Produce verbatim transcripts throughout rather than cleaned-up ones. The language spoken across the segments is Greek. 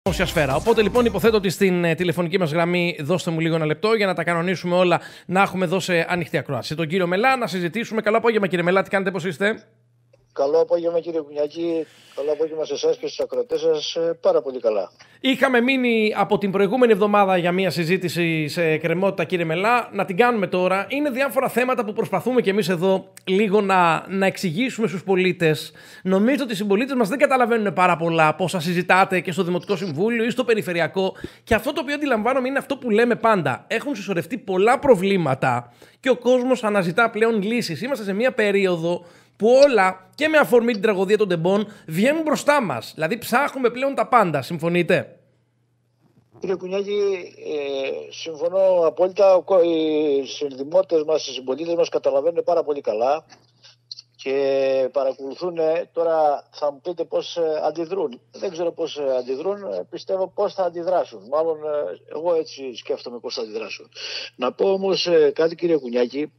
Σφαίρα. Οπότε λοιπόν υποθέτω ότι στην ε, τηλεφωνική μας γραμμή δώστε μου λίγο ένα λεπτό για να τα κανονίσουμε όλα, να έχουμε δώσει ανοιχτή ακρόαση. Τον κύριο Μελά να συζητήσουμε. Καλό απόγευμα κύριε Μελά, τι κάνετε, πώς είστε? Καλό απόγευμα κύριε Κουνιακή, καλό απόγευμα σε εσάς και στους ακροατές σας, πάρα πολύ καλά. Είχαμε μείνει από την προηγούμενη εβδομάδα για μια συζήτηση σε κρεμότητα κύριε Μελά, να την κάνουμε τώρα. Είναι διάφορα θέματα που προσπαθούμε κι εμείς εδώ λίγο να, να εξηγήσουμε στους πολίτες. Νομίζω ότι οι συμπολίτες μας δεν καταλαβαίνουν πάρα πολλά από όσα συζητάτε και στο Δημοτικό Συμβούλιο ή στο Περιφερειακό. Και αυτό το οποίο αντιλαμβάνομαι είναι αυτό που λέμε πάντα. Έχουν συσσωρευτεί πολλά προβλήματα και ο κόσμος αναζητά πλέον λύσεις. Είμαστε σε μια περίοδο που όλα και με αφορμή την τραγωδία των τεμπών βγαίνουν μπροστά μας. Δηλαδή ψάχνουμε πλέον τα πάντα. Συμφωνείτε? Κύριε Κουνιάκη, ε, συμφωνώ απόλυτα. Οι συνδημότες μας, οι συμπολίτες μας καταλαβαίνουν πάρα πολύ καλά και παρακολουθούν. Τώρα θα μου πείτε πώς αντιδρούν. Δεν ξέρω πώς αντιδρούν, πιστεύω πώς θα αντιδράσουν. Μάλλον εγώ έτσι σκέφτομαι πώς θα αντιδράσουν. Να πω όμως κάτι κύριε Κουνιάκη.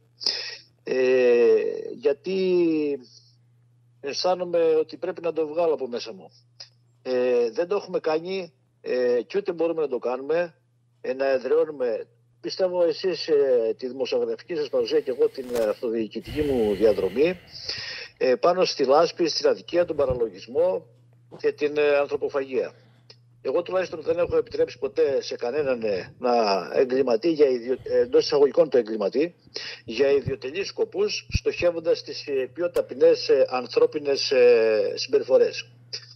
Ε, γιατί αισθάνομαι ότι πρέπει να το βγάλω από μέσα μου. Ε, δεν το έχουμε κάνει ε, και ούτε μπορούμε να το κάνουμε, ε, να εδραιώνουμε. Πιστεύω εσείς ε, τη δημοσιογραφική σας παρουσία και εγώ την αυτοδιοικητική μου διαδρομή ε, πάνω στη λάσπη, στην αδικία, τον παραλογισμό και την ε, ανθρωποφαγία. Εγώ τουλάχιστον δεν έχω επιτρέψει ποτέ σε κανέναν να εγκληματεί, για ιδιο... εντός εισαγωγικών το εγκληματεί, για ιδιωτελείς σκοπούς, στοχεύοντας τις πιο ταπεινές ανθρώπινες συμπεριφορές.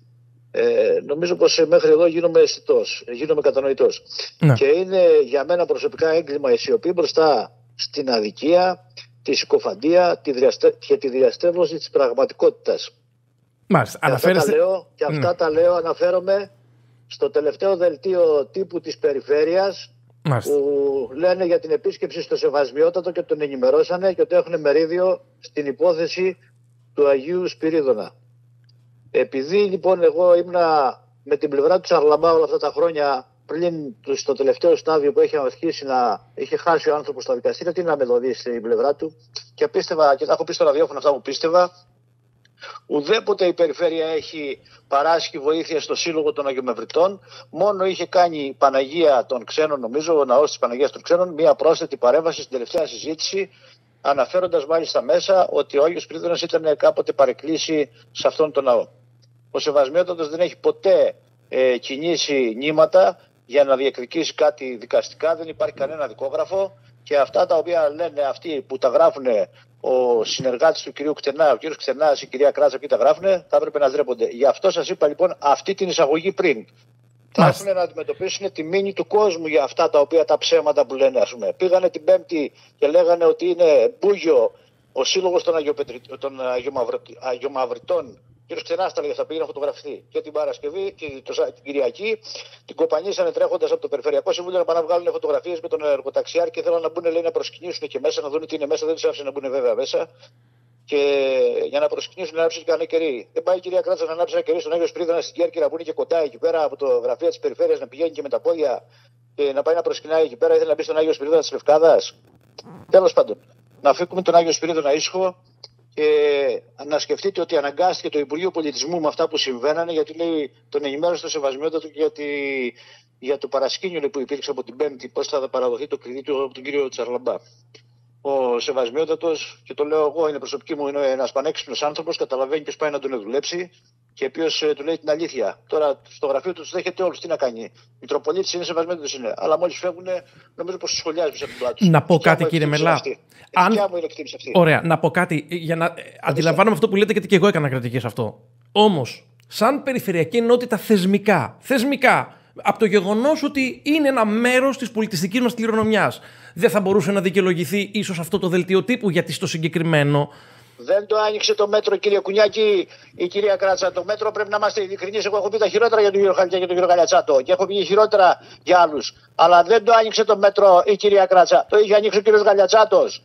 Ε, νομίζω πως μέχρι εδώ γίνομαι αισθητός, γίνομαι κατανοητός. Ναι. Και είναι για μένα προσωπικά έγκλημα η σιωπή μπροστά στην αδικία, τη συκοφαντία τη διαστε... και τη διαστρέβλωση της πραγματικότητας. Μάλιστα, και αναφέρεστε... αυτά, τα λέω, και αυτά ναι. τα λέω, αναφέρομαι στο τελευταίο δελτίο τύπου της Περιφέρειας. Μάλιστα. Που λένε για την επίσκεψη στο Σεβασμιότατο και τον ενημερώσανε και ότι έχουν μερίδιο στην υπόθεση του Αγίου Σπυρίδωνα. Επειδή λοιπόν εγώ ήμουνα με την πλευρά του Τσαρλαμπά όλα αυτά τα χρόνια, πριν στο τελευταίο στάδιο που έχει αρχίσει να είχε χάσει ο άνθρωπος στα δικαστήρια, τι να με δω δει στην πλευρά του, και πίστευα, και τα έχω πει στο ραδιόφωνο αυτά που πίστευα, ουδέποτε η Περιφέρεια έχει παράσχει βοήθεια στο Σύλλογο των Αγιομευριτών. Μόνο είχε κάνει η Παναγία των Ξένων, νομίζω, ο Ναός της Παναγίας των Ξένων, μία πρόσθετη παρέμβαση στην τελευταία συζήτηση, αναφέροντας μάλιστα μέσα ότι ο Άγιος Σπυρίδωνας ήταν κάποτε παρεκκλήσει σε αυτόν τον ναό. Ο Σεβασμιότατος δεν έχει ποτέ ε, κινήσει νήματα για να διεκδικήσει κάτι δικαστικά, δεν υπάρχει κανένα δικόγραφο, και αυτά τα οποία λένε αυτοί που τα γράφουν, ο συνεργάτης του κυρίου Κτενά, ο κύριος Κτενάς, η κυρία Κράτσα, που τα γράφουν, θα έπρεπε να ντρέπονται. Γι' αυτό σας είπα λοιπόν αυτή την εισαγωγή πριν. Θα έρθουν να αντιμετωπίσουν τη μήνυ του κόσμου για αυτά τα οποία τα ψέματα που λένε, ας πούμε. Πήγανε την Πέμπτη και λέγανε ότι είναι μπούγιο ο Σύλλογος των, των Αγιομαυριτών. Ο κύριος Ξενάς τα λέγε, θα πήγε να φωτογραφηθεί. Και την Παρασκευή και την Κυριακή την κοπανίσανε τρέχοντας από το Περιφερειακό Συμβούλιο να πάνε να βγάλουν φωτογραφίες με τον εργοταξιάρ και θέλουν να μπουν, λέει, να προσκυνήσουν και μέσα, να δουν τι είναι μέσα. Δεν τους άφησε να μπουν βέβαια μέσα. Και για να προσκυνήσουν να ανάψουν και κανένα κερί. Δεν πάει η κυρία Κράτσα να ανάψει ένα κερί στον Άγιο Σπυρίδωνα στην Κέρκυρα που είναι και κοντά εκεί πέρα από το γραφείο της Περιφέρειας, να πηγαίνει και με τα πόδια και να πάει να προσκυνάει εκεί πέρα. Ήθελε να μπει στον Άγιο Σπυρίδωνα της Λευκάδας. Τέλος πάντων, να αφήσουμε τον Άγιο Σπυρίδωνα ήσυχο. Και να σκεφτείτε ότι αναγκάστηκε το Υπουργείο Πολιτισμού με αυτά που συμβαίνανε, γιατί λέει τον ενημέρωσε το Σεβασμιότατο για, τη, για το παρασκήνιο που υπήρξε από την Πέμπτη, πώς θα παραδοθεί το κλειδί του από τον κύριο Τσαρλαμπά. Ο Σεβασμιότατος, και το λέω εγώ, είναι προσωπική μου, είναι ένας πανέξυπνος άνθρωπος, καταλαβαίνει ποιος πάει να τον δουλέψει και ποιος ε, του λέει την αλήθεια. Τώρα στο γραφείο του τους δέχεται όλους, τι να κάνει. Μητροπολίτης είναι, Σεβασμιότατος είναι. Αλλά μόλις φεύγουν, νομίζω πως τους σχολιάζει πίσω από την πλάτη. Να πω κάτι, κύριε Μελά. Αν... Ωραία, να πω κάτι. Για να... Αντιλαμβάνομαι αυτό που λέτε, γιατί και εγώ έκανα κριτική σε αυτό. Όμως, σαν περιφερειακή ενότητα θεσμικά, θεσμικά, από το γεγονός ότι είναι ένα μέρος της πολιτιστικής μας κληρονομιάς, δεν θα μπορούσε να δικαιολογηθεί ίσως αυτό το δελτίο τύπου, γιατί στο συγκεκριμένο. Δεν το άνοιξε το μέτρο, κύριε Κουνιάκη, η κυρία Κράτσα. Το μέτρο πρέπει να είμαστε ειλικρινείς. Εγώ έχω πει τα χειρότερα για τον κύριο Χαλκιά και τον κύριο Γαλιατσάτο και έχω πει χειρότερα για άλλους. Αλλά δεν το άνοιξε το μέτρο η κυρία Κράτσα. Το είχε ανοίξει ο κύριος Γαλιατσάτος.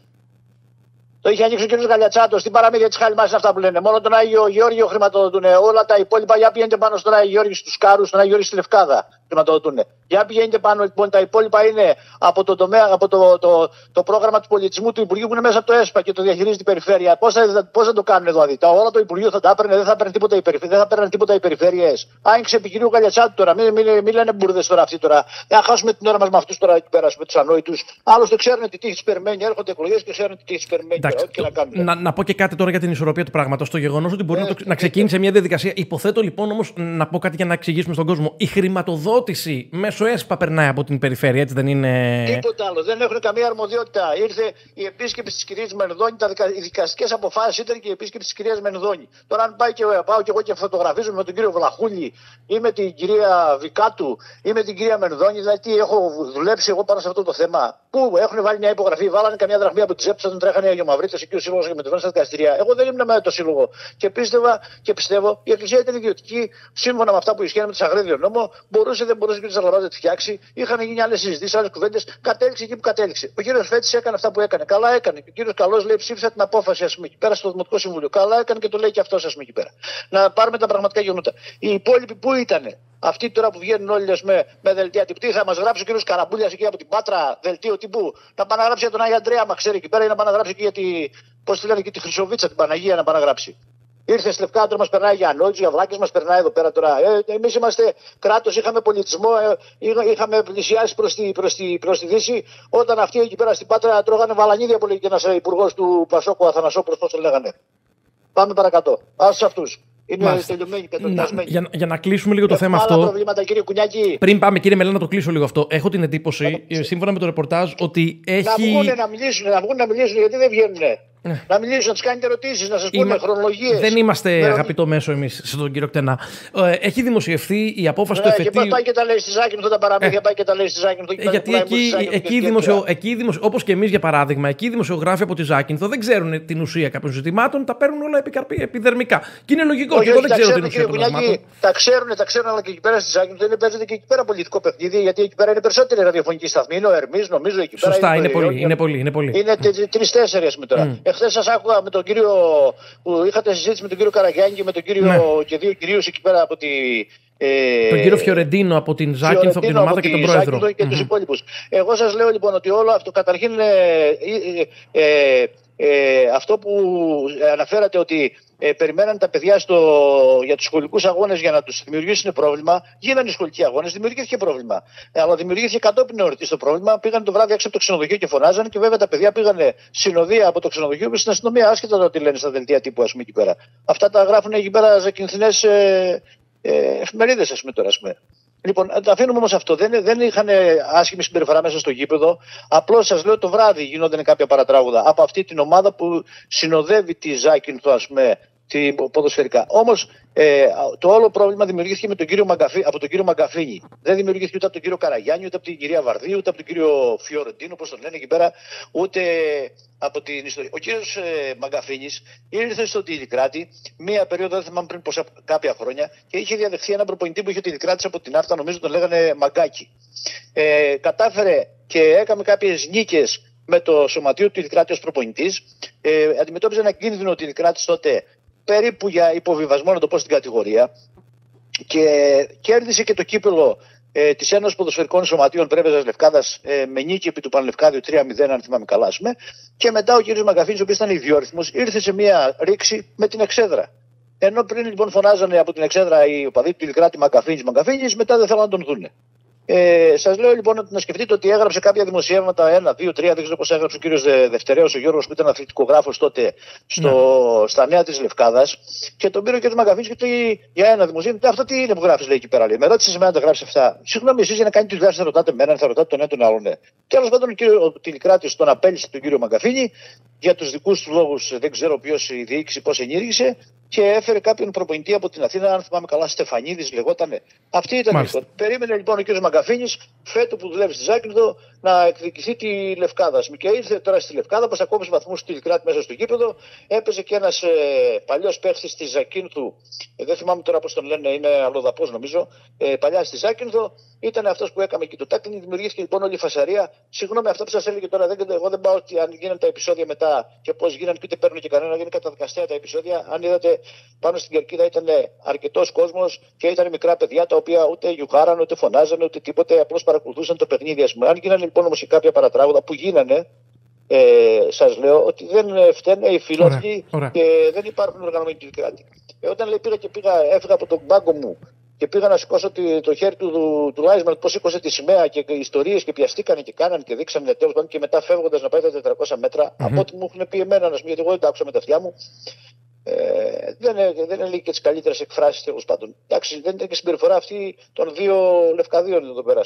Το είχε ανοίξει ο κύριος Γαλιατσάτος. Την παραμύθια της Χαλιμάς είναι αυτά που λένε. Μόνο τον Άγιο Γεώργιο χρηματοδοτούν. Όλα τα υπόλοιπα για πιέντε πάνω στον Άγιο Γεώργιο, στους Κάρους, στον Άγιο Γεώργιο στη Λευκάδα. χρηματοδοτούν. Για πηγαίνετε πάνω, λοιπόν, τα υπόλοιπα είναι από το, τομέα, από το, το, το, το πρόγραμμα του πολιτισμού του Υπουργείου που είναι μέσα από το ΕΣΠΑ και το διαχειρίζεται η περιφέρεια. Πώς θα, πώς θα το κάνουν δηλαδή. Τα όλα το Υπουργείο θα τα έπαιρνε, δεν θα έπαιρνε τίποτα οι περιφέρειες. Δεν θα παίρνουν τίποτα οι περιφέρειες. Άνοιξε επί κυρίου Καλιατσάτου τώρα. Μην, μην, μην λένε μπουρδες τώρα αυτοί τώρα. Δεν θα χάσουμε την ώρα μας με αυτούς τώρα εκεί πέρα, με τους ανόητους. Άλλωστε ξέρουν τι τύχη περιμένει. Έρχονται εκλογές και ξέρουν τι τύχη περιμένει. Να, να, να πω και κάτι τώρα για την ισορροπία του πράγματος. Το γεγονός ότι μπορεί ε, να, το, να ξεκίνησε μια διαδικασία. Υποθέτω λοιπόν όμως να πω κάτι για να εξηγήσουμε στον κόσμο. Η χρηματοδότηση μέσω ΕΣΠΑ περνάει από την περιφέρεια, έτσι δεν είναι? Τίποτα άλλο. Δεν έχουν καμία αρμοδιότητα. Ήρθε η επίσκεψη της κυρίας Μενδώνη, τα δικα, οι δικαστικές αποφάσεις ήταν και η επίσκεψη της κυρίας Μενδώνη. Τώρα, αν πάει και, πάω και εγώ και φωτογραφίζομαι με τον κύριο Βλαχούλη ή με την κυρία Βικάτου ή με την κυρία Μενδώνη, δηλαδή τι έχω δουλέψει εγώ πάνω σε αυτό το θέμα. Πού έχουν βάλει μια υπογραφή, βάλανε καμιά δραχμή από τη ΖΕΠ, τον τρέχανε οι Αγιομαυρίτες εκεί ο σύλλογος και με τον στα δικαστηρία. Εγώ δεν ήμουν με το σύλλογο και πίστευα και πιστεύω η Εκκλησία ήταν ιδιωτική, σύμφωνα με αυτά που ισχύουν με το Αγρίδιο νόμο, μπορούσε δεν μπορούσε και ο Ζαλαβάς να τη φτιάξει. Είχαν γίνει άλλες συζητήσεις, άλλες κουβέντες, κατέληξε εκεί που κατέληξε. Ο κύριος Φέτης έκανε αυτά που έκανε. Καλά έκανε. Και ο κύριος Καλός λέει ψήφισε την απόφαση, ας πούμε, εκεί πέρα στο Δημοτικό Συμβούλιο. Καλά έκανε και το λέει και αυτός, ας πούμε, εκεί πέρα. Να πάρουμε τα πραγματικά γεγονότα. Οι υπόλοιποι πού ήτανε? Αυτοί τώρα που βγαίνουν όλοι με, με δελτία τύπου, θα μας γράψει ο κύριος Καραμπούλιας εκεί από την Πάτρα, δελτίο τύπου, να πάνε να γράψει για τον Άγιο Αντρέα, μα ξέρει εκεί πέρα, ή να πάνε να γράψει και για τη, πώς τη λένε, και τη Χρυσοβίτσα, την Παναγία να πάνε να γράψει. Ήρθε στη Λευκάδο, μας περνάει για ανόητους, για βλάκες, μας περνάει εδώ πέρα τώρα. Ε, εμείς είμαστε κράτος, είχαμε πολιτισμό, ε, είχαμε πλησιάσει προς τη, προς, τη, προς τη Δύση. Όταν αυτοί εκεί πέρα στην Πάτρα τρώγανε βαλανίδια που λέγει ένας υπουργός του Πασόκου, Αθανασόπουλος, πώς το λέγανε. Πάμε παρακάτω. Άσους αυτούς. Είναι τελειωμένοι, κατονιασμένοι. Για, για να κλείσουμε λίγο το θέμα άλλα αυτό. Προβλήματα, κύριε Κουνιάκη. Πριν πάμε, κύριε Μελένα, να το κλείσω λίγο αυτό. Έχω την εντύπωση, σύμφωνα με το ρεπορτάζ, ότι έχει. Να βγουν να μιλήσουν, να βγουν να μιλήσουν, γιατί δεν βγαίνουνε. Να μιλήσουν, να του κάνετε ερωτήσεις, να σας πούνε Είμα... χρονολογίες. Δεν είμαστε με... αγαπητό μέσο εμείς στον κύριο Κτενά. Ε, έχει δημοσιευθεί η απόφαση ναι, του εφετείου. Και πάει και τα λέει στη Ζάκυνθο τα παραμύθια, ε, πάει και τα λέει στη Ζάκυνθο. Ε, γιατί εκεί, εκεί, δημοσιο... εκεί δημοσιο... όπως και εμείς για παράδειγμα, εκεί οι δημοσιογράφοι από τη Ζάκυνθο δεν ξέρουν την ουσία κάποιων ζητημάτων, τα παίρνουν όλα επιδερμικά. Και είναι λογικό, όχι, και εγώ δεν ξέρω την ουσία των πραγμάτων. Τα ξέρουν, τα ξέρουν, αλλά και εκεί πέρα στη Ζάκυνθο δεν παίζεται και εκεί πέρα πολιτικό παιχνίδι, γιατί εκεί πέρα είναι περισσότεροι ραδιοφωνικοί σταθμοί. Είναι ο Ερμής, νομίζω εκεί πέρα. Σωστά, είναι πολλοί. Είναι τρει-τέσσερι με τώρα. Εχθές σας άκουγα τον κύριο που είχατε συζήτηση με τον κύριο Καραγιάννη και με τον κύριο, ναι, και δύο κυρίους εκεί πέρα από τη. Ε, τον κύριο Φιωρεντίνο από την Ζάκυνθο, από την ομάδα και τον πρόεδρο. Και mm-hmm. τους υπόλοιπους. Εγώ σας λέω λοιπόν ότι όλο αυτό καταρχήν ε, ε, ε, ε, αυτό που αναφέρατε ότι ε, περιμέναν τα παιδιά στο, για τους σχολικούς αγώνες για να τους δημιουργήσουν πρόβλημα. Γίνανε οι σχολικοί αγώνες, δημιουργήθηκε πρόβλημα. Ε, αλλά δημιουργήθηκε κατόπιν εορτής το πρόβλημα. Πήγαν το βράδυ έξω από το ξενοδοχείο και φωνάζανε και βέβαια τα παιδιά πήγανε συνοδεία από το ξενοδοχείο και στην αστυνομία, άσχετα το τι λένε στα δελτία τύπου, ας πούμε, εκεί πέρα. Αυτά τα γράφουν εκεί πέρα ζακυνθινές ε, ε, εφημερίδες, ας πούμε τώρα, ας πούμε. Λοιπόν, τα αφήνουμε όμως αυτό. Δεν, δεν είχαν άσχημη συμπεριφορά μέσα στο γήπεδο. Απλώς σας λέω το βράδυ γινόταν κάποια παρατράγουδα από αυτή την ομάδα που συνοδεύει τη Ζάκυνθο, ας πούμε, ποδοσφαιρικά. Όμως ε, το όλο πρόβλημα δημιουργήθηκε με τον κύριο Μαγκαφί, από τον κύριο Μαγκαφίνη. Δεν δημιουργήθηκε ούτε από τον κύριο Καραγιάννη, ούτε από την κυρία Βαρδίου, ούτε από τον κύριο Φιωρεντίνο, όπως τον λένε εκεί πέρα, ούτε από την ιστορία. Ο κύριος ε, Μαγκαφίνης ήρθε στο Τηλικράτη μία περίοδο, δεν θυμάμαι πριν πόσα κάποια χρόνια, και είχε διαδεχθεί έναν προπονητή που είχε ο Τηλικράτης από την Άρτα, νομίζω τον λέγανε Μαγκάκη. Ε, κατάφερε και έκανε κάποιες νίκες με το σωματείο του Τηλικράτη ως προπονητής. Ε, αντιμετώπιζε ένα κίνδυνο ο Τηλικράτης τότε περίπου για υποβιβασμό, να το πω, στην κατηγορία, και κέρδισε και το κύπελο ε, της Ένωσης Ποδοσφαιρικών Σωματείων Πρέβεζας Λευκάδας ε, με νίκη επί του Πανλευκάδιου τρία μηδέν, αν θυμάμαι καλά, πούμε. Και μετά ο κ. Μαγκαφίνης, ο οποίος ήταν ιδιόρυθμος, ήρθε σε μια ρήξη με την Εξέδρα. Ενώ πριν λοιπόν φωνάζανε από την Εξέδρα οι οπαδοί του Τηλικράτη Μαγκαφίνης, Μαγκαφίνης, μετά δεν θέλανε να τον δούνε. Ε, σας λέω λοιπόν να σκεφτείτε ότι έγραψε κάποια δημοσιεύματα, ένα, δύο, τρία, δεν ξέρω πώς έγραψε ο κύριος Δευτερέος, ο Γιώργος, που ήταν αθλητικογράφος τότε στο, ναι. στα Νέα της Λευκάδας, και τον πήρε ο κύριος Μαγκαφίνης και του λέει για ένα δημοσίευμα, αυτό τι είναι που γράφεις, λέει εκεί πέρα. Λέει. Με ρώτησε εμένα να τα γράψεις αυτά. Συγγνώμη, εσείς για να κάνετε τη δουλειά θα ρωτάτε εμένα, θα ρωτάτε τον ένα τον άλλον. Ναι. Τέλος πάντων, ο, κύριο, ο Τηλικράτης τον απέλυσε τον κύριο Μαγκαφίνη για τους δικούς του λόγους, δεν ξέρω ποιος η διοίκηση πώς ενήργησε, και έφερε κάποιον προπονητή από την Αθήνα, αν θυμάμαι καλά, Στεφανίδης λεγότανε. Αυτή ήταν η λοιπόν. Περίμενε λοιπόν ο κ. Μαγκαφίνης, φέτο που δουλεύει στη Ζάκυνθο, να εκδικηθεί τη Λευκάδα. Και ήρθε τώρα στη Λευκάδα, πως ακόμη βαθμούς στη Τιλικράτη μέσα στο γήπεδο. Έπαιζε και ένας ε, παλιός παίχτης της Ζακίνθου, ε, δεν θυμάμαι τώρα πώς τον λένε, είναι αλλοδαπός νομίζω, ε, παλιά στη Ζάκυνθο. Ήταν αυτός που έκαμε και το τάκλινγκ. Δημιουργήθηκε λοιπόν όλη η φασαρία. Συγγνώμη, αυτό που σας έλεγε τώρα, δεν, εγώ δεν πάω ότι αν γίνανε τα επεισόδια μετά και πώς γίνανε και ούτε παίρνουν και κανένα, είναι καταδικαστέα τα επεισόδια. Αν είδατε πάνω στην κερκίδα ήταν αρκετός κόσμος και ήταν μικρά παιδιά τα οποία ούτε γιουχάραν, ούτε φωνάζανε, ούτε τίποτε, απλώς παρακολουθούσαν το παιχνίδι. Ας πούμε. Αν γίνανε λοιπόν όμως και κάποια παρατράγουδα που γίνανε, ε, σας λέω ότι δεν φταίνε οι φίλοι και δεν υπάρχουν οργανωμένοι Τιλικράτη. Ε, όταν λέει πήγα και πήγα, έφυγα από τον πάγκο μου και πήγα να σηκώσω το χέρι του, του, του Λάισμαν, πώς σήκωσε τη σημαία και ιστορίες και πιαστήκανε και κάνανε και δείξανε τέλος πάντων και μετά φεύγοντας να πάει τα τετρακόσια μέτρα, mm-hmm. από ό,τι μου έχουν πει εμένα, να γιατί εγώ δεν τα άκουσα με τα αυτιά μου, ε, δεν, δεν έλεγε και τις καλύτερες εκφράσεις τέλος πάντων. Εντάξει, δεν ήταν και συμπεριφορά αυτή των δύο Λευκαδίων εδώ πέρα.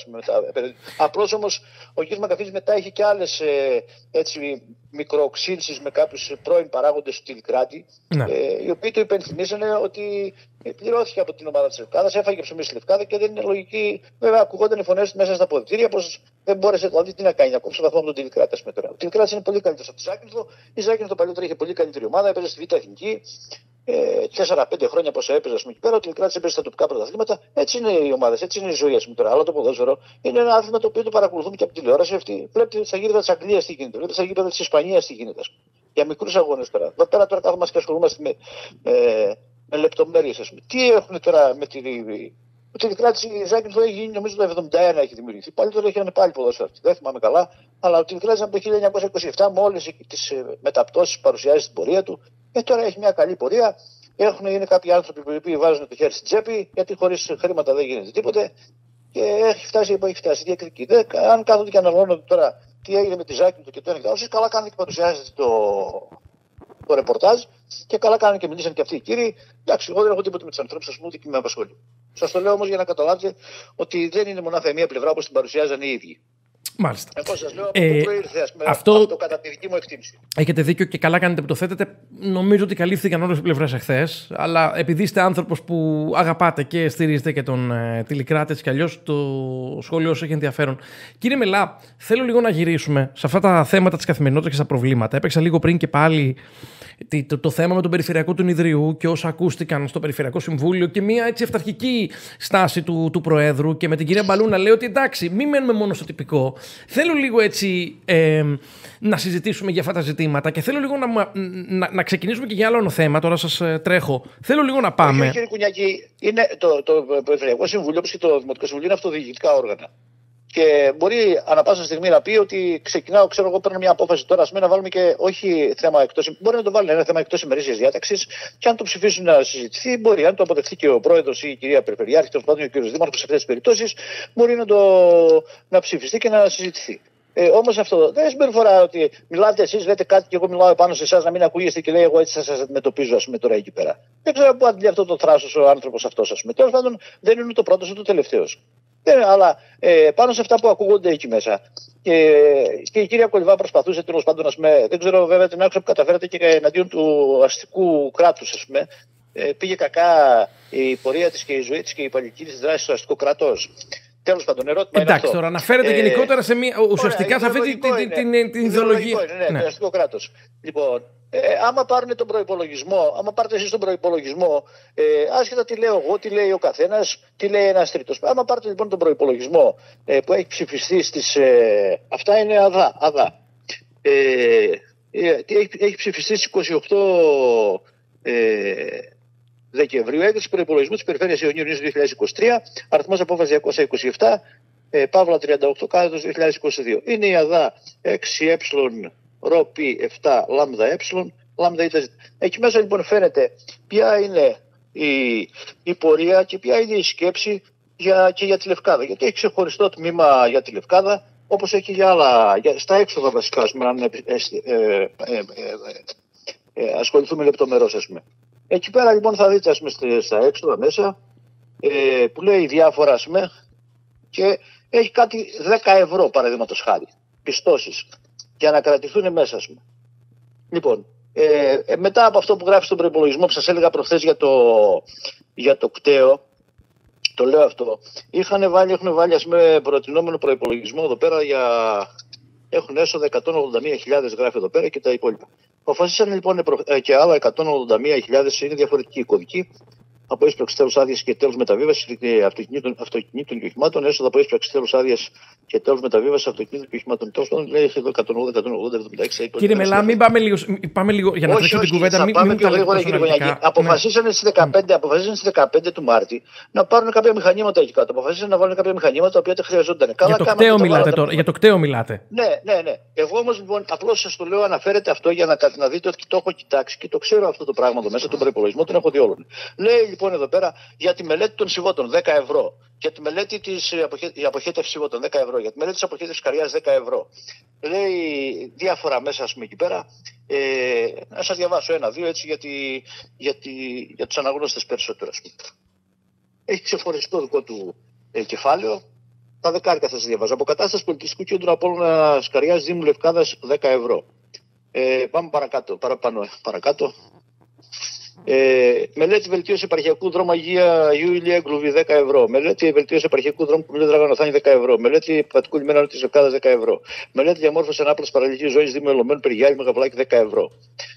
Απλώς όμως ο κ. Μακαφίδης μετά είχε και άλλες ε, έτσι μικροοξύνσεις με κάποιους πρώην παράγοντες του Τιλικράτη, ναι. ε, οι οποίοι το υπενθυμίσανε ότι πληρώθηκε από την ομάδα της Λευκάδας, έφαγε ψωμί στη Λευκάδα και δεν είναι λογική. Βέβαια, ακουγόταν οι φωνές μέσα στα αποδυτήρια πως δεν μπόρεσε, δηλαδή τι να κάνει, να κόψει βαθμό από τον Τιλικράτη. Ο Τιλικράτης είναι πολύ καλύτερος από τη Ζάκυνθο. Η Ζάκυνθο παλιότερα είχε πολύ καλύτερη ομάδα, έπαιζε στη Β' Εθνική. τέσσερα πέντε χρόνια πόσο έπαιζε εκεί πέρα, ο Τιλικράτης έπαιζε στα τοπικά πρωταθλήματα. Έτσι είναι οι ομάδες, έτσι είναι η ζωή. Ας πούμε τώρα. Αλλά το ποδόσφαιρο είναι ένα άθλημα το οποίο το παρακολουθούμε και από τη τηλεόραση. Αυτή. Βλέπετε στα γήπεδα της Αγγλίας τι γίνεται, βλέπετε στα γήπεδα της Ισπανίας τι γίνεται. Για μικρούς αγώνες τώρα. Εδώ πέρα τώρα κάθομαστε και ασχολούμαστε με, με, με λεπτομέρειες. Ας πούμε. Τι έχουν τώρα με τη. Ο Τιλικράτης η Ζάκυνθο έχει γίνει νομίζω το εβδομήντα ένα έχει δημιουργηθεί. Πάλι τώρα είχαν πάλι ποδόσφαιρο. Δεν θυμάμαι καλά. Αλλά ο Τιλικράτης από το χίλια εννιακόσια είκοσι επτά με όλες τις μεταπτώσεις παρουσιάζει στην πορεία του. Και τώρα έχει μια καλή πορεία. Έχουν, είναι κάποιοι άνθρωποι που βάζουν το χέρι στην τσέπη, γιατί χωρίς χρήματα δεν γίνεται τίποτε. Και έχει φτάσει που έχει φτάσει. Διακριτική. Δεν, αν κάθονται και αναλώνονται τώρα τι έγινε με τη Ζάκυνθο και το ένα και άλλο, καλά κάνετε και παρουσιάζετε το, το ρεπορτάζ και καλά κάνετε και μιλήσαν και αυτοί οι κύριοι. Εντάξει, εγώ δεν έχω τίποτα με τους ανθρώπους, α πούμε, ούτε και με απασχολεί. Σας το λέω όμως για να καταλάβετε ότι δεν είναι μονάχα η μία πλευρά όπως την παρουσιάζαν οι ίδιοι. Μάλιστα. Εγώ σας λέω από ε, πού προήρθε, ας πούμε, αυτό, αυτό κατά τη δική μου εκτίμηση. Έχετε δίκιο και καλά κάνετε που το θέτετε. Νομίζω ότι καλύφθηκαν όλες οι πλευρές εχθές. Αλλά επειδή είστε άνθρωπος που αγαπάτε και στηρίζετε και τον ε, Τιλικράτη, έτσι κι αλλιώς το σχόλιο όσο έχει ενδιαφέρον. Κύριε Μελά, θέλω λίγο να γυρίσουμε σε αυτά τα θέματα της καθημερινότητας και στα προβλήματα. Έπαιξα λίγο πριν και πάλι το, το, το θέμα με τον Περιφερειακό του Ιδρυού και όσα ακούστηκαν στο Περιφερειακό Συμβούλιο και μια έτσι αυταρχική στάση του, του Προέδρου και με την κυρία Μπαλού να λέει ότι εντάξει, μην μένουμε μόνο στο τυπικό. Θέλω λίγο έτσι ε, να συζητήσουμε για αυτά τα ζητήματα και θέλω λίγο να, να, να ξεκινήσουμε και για άλλο θέμα. Τώρα σας ε, τρέχω. Θέλω λίγο να πάμε. Όχι, κύριε Κουνιάκη, είναι το, το Περιφερειακό Συμβούλιο όπως και το Δημοτικό Συμβούλιο είναι αυτοδιοικητικά όργανα. Και μπορεί ανά πάσα στιγμή να πει ότι ξεκινάω, ξέρω εγώ, παίρνω μια απόφαση τώρα, ας πούμε, να βάλουμε και όχι θέμα εκτός. Μπορεί να το βάλουν ένα θέμα εκτός ημερήσιας διάταξης και αν το ψηφίσουν να συζητηθεί, μπορεί, αν το αποδεχθεί και ο πρόεδρος ή η κυρία Περιφερειάρχη, τέλος πάντων, ο κύριος Δήμαρχος σε αυτές τις περιπτώσεις, μπορεί να το να ψηφιστεί και να συζητηθεί. Ε, όμως αυτό δεν συμπεριφορά ότι μιλάτε εσείς, λέτε κάτι και εγώ μιλάω επάνω σε εσάς να μην ακούγεστε και λέει εγώ έτσι θα σας αντιμετωπίζω, ας πούμε, τώρα εκεί πέρα. Δεν ξέρω πού αντλεί αυτό το θράσος ο άνθρωπος αυτός, ας πούμε. Τέλος πάντων, δεν είναι το πρώτος ούτε το τελευταίος. Ε, αλλά ε, πάνω σε αυτά που ακούγονται εκεί μέσα. Και, και η κυρία Κολυβά προσπαθούσε τέλος πάντων, ας πούμε, δεν ξέρω βέβαια την άκουσα που καταφέρατε και εναντίον του αστικού κράτους, ας πούμε. Ε, πήγε κακά η πορεία της και η ζωή της και η παλική της δράση στο αστικό κράτος. Τέλος πάντων, ερώτημα. Εντάξει, τώρα αναφέρεται ε, γενικότερα σε μια, ουσιαστικά σε αυτή την, την, την, την ιδεολογία. Είναι, ναι, ναι. Το αστικό κράτος. Λοιπόν, ε, άμα πάρουν τον προϋπολογισμό, άμα πάρετε εσείς τον προϋπολογισμό, ε, άσχετα τι λέω εγώ, τι λέει ο καθένας, τι λέει ένας τρίτος. Άμα πάρετε λοιπόν τον προϋπολογισμό ε, που έχει ψηφιστεί στις. Ε, αυτά είναι αδά. αδά. Ε, ε, έχει, έχει ψηφιστεί στις είκοσι οκτώ ε, Δεκεμβρίου, έκθεση προϋπολογισμού της Περιφέρειας Ιωνίου δύο χιλιάδες είκοσι τρία, αριθμός απόφαση διακόσια είκοσι επτά, ε, Παύλα τριάντα οκτώ, κάθετος δύο χιλιάδες είκοσι δύο. Είναι η ΑΔΑ έξι ε, ΡΟΠ επτά, λάμδα ε, λάμδα ΙΤΖ. Εκεί μέσα λοιπόν φαίνεται ποια είναι η, η πορεία και ποια είναι η σκέψη για, και για τη Λευκάδα. Γιατί έχει ξεχωριστό τμήμα για τη Λευκάδα, όπως έχει για άλλα, για, στα έξοδα βασικά, ας πούμε, αν ε, ε, ε, ε, ε, ασχοληθούμε λεπτομερώς, ας πούμε. Εκεί πέρα λοιπόν θα δείτε, ας πούμε, στα έξοδα μέσα ε, που λέει διάφορα, ας πούμε, και έχει κάτι δέκα ευρώ παραδείγματος χάρη, πιστώσεις, για να κρατηθούν μέσα, ας πούμε. Λοιπόν, ε, ε, μετά από αυτό που γράφει στον προϋπολογισμό που σας έλεγα προχθές για το, για το κταίο, το λέω αυτό. Είχαν βάλει, έχουν βάλει ας πούμε, προτινόμενο προϋπολογισμό εδώ πέρα για. Έχουν έσοδα εκατόν ογδόντα μία χιλιάδες γράφει εδώ πέρα και τα υπόλοιπα. Αποφασίσαν λοιπόν και άλλα εκατόν ογδόντα μία χιλιάδες είναι διαφορετικοί κωδικοί. Από ίσπραξη τέλους άδειας και τέλους μεταβίβασης αυτοκινήτων, αυτοκινήτων και οχημάτων, έσοδα από ίσπραξη τέλους άδειας και τέλους μεταβίβασης αυτοκινήτων και οχημάτων. Τέλος πάντων, λέει εδώ εκατόν ογδόντα, εκατόν ογδόντα, εβδομήντα έξι. Κύριε Μελά, μην πάμε λίγο, πάμε λίγο για να τρέξουμε την κουβέντα. Μην πάμε πιο γρήγορα, κύριε Γωνιάκη. Αποφασίσανε στις δεκαπέντε του Μάρτη να πάρουν κάποια μηχανήματα εκεί κάτω. Αποφασίσανε να βάλουν κάποια μηχανήματα τα οποία δεν χρειαζόταν. Για το κταίο μιλάτε τώρα. Για το κταίο μιλάτε. Ναι, ναι, ναι. Εγώ όμως λοιπόν απλώς σας το λέω, αναφέρετε αυτό για να, να δείτε ότι το έχω κοιτάξει και το ξέρω αυτό το πράγμα εδώ μέσα, τον προϋπολογισμό, τον έχω δει όλων. Λέει λοιπόν εδώ πέρα για τη μελέτη των σιγότων δέκα ευρώ. Για τη μελέτη της αποχέτευσης σιγότων δέκα ευρώ. Για τη μελέτη της αποχέτευσης καριάς δέκα ευρώ. Λέει διάφορα μέσα, ας πούμε, εκεί πέρα. Ε, να σας διαβάσω ένα-δύο έτσι για, τη, για, τη, για τους αναγνώστες περισσότερο. Ας πούμε. Έχει ξεφοριστεί το δικό του ε, κεφάλαιο. Τα δεκάρικα θα σας διαβάζω. Αποκατάσταση πολιτιστικού κέντρου Απόλλωνας Καριάς Δήμου Λευκάδας δέκα ευρώ. Ε, πάμε παρακάτω. Παραπάνω, παρακάτω. Ε, μελέτη βελτίωση επαρχιακού δρόμου Αγία Ιού Ηλία Εγκλουβή δέκα ευρώ. Μελέτη βελτίωση επαρχιακού δρόμου Κουμιλίου Δραγανοθάνη δέκα ευρώ. Μελέτη πατικού λιμένα τη Λευκάδας δέκα ευρώ. Μελέτη διαμόρφωση ανάπλαση παραλληλική ζωή Δήμου Ελωμένου Περιγιάλη Μεγαβουλάκη δέκα ευρώ.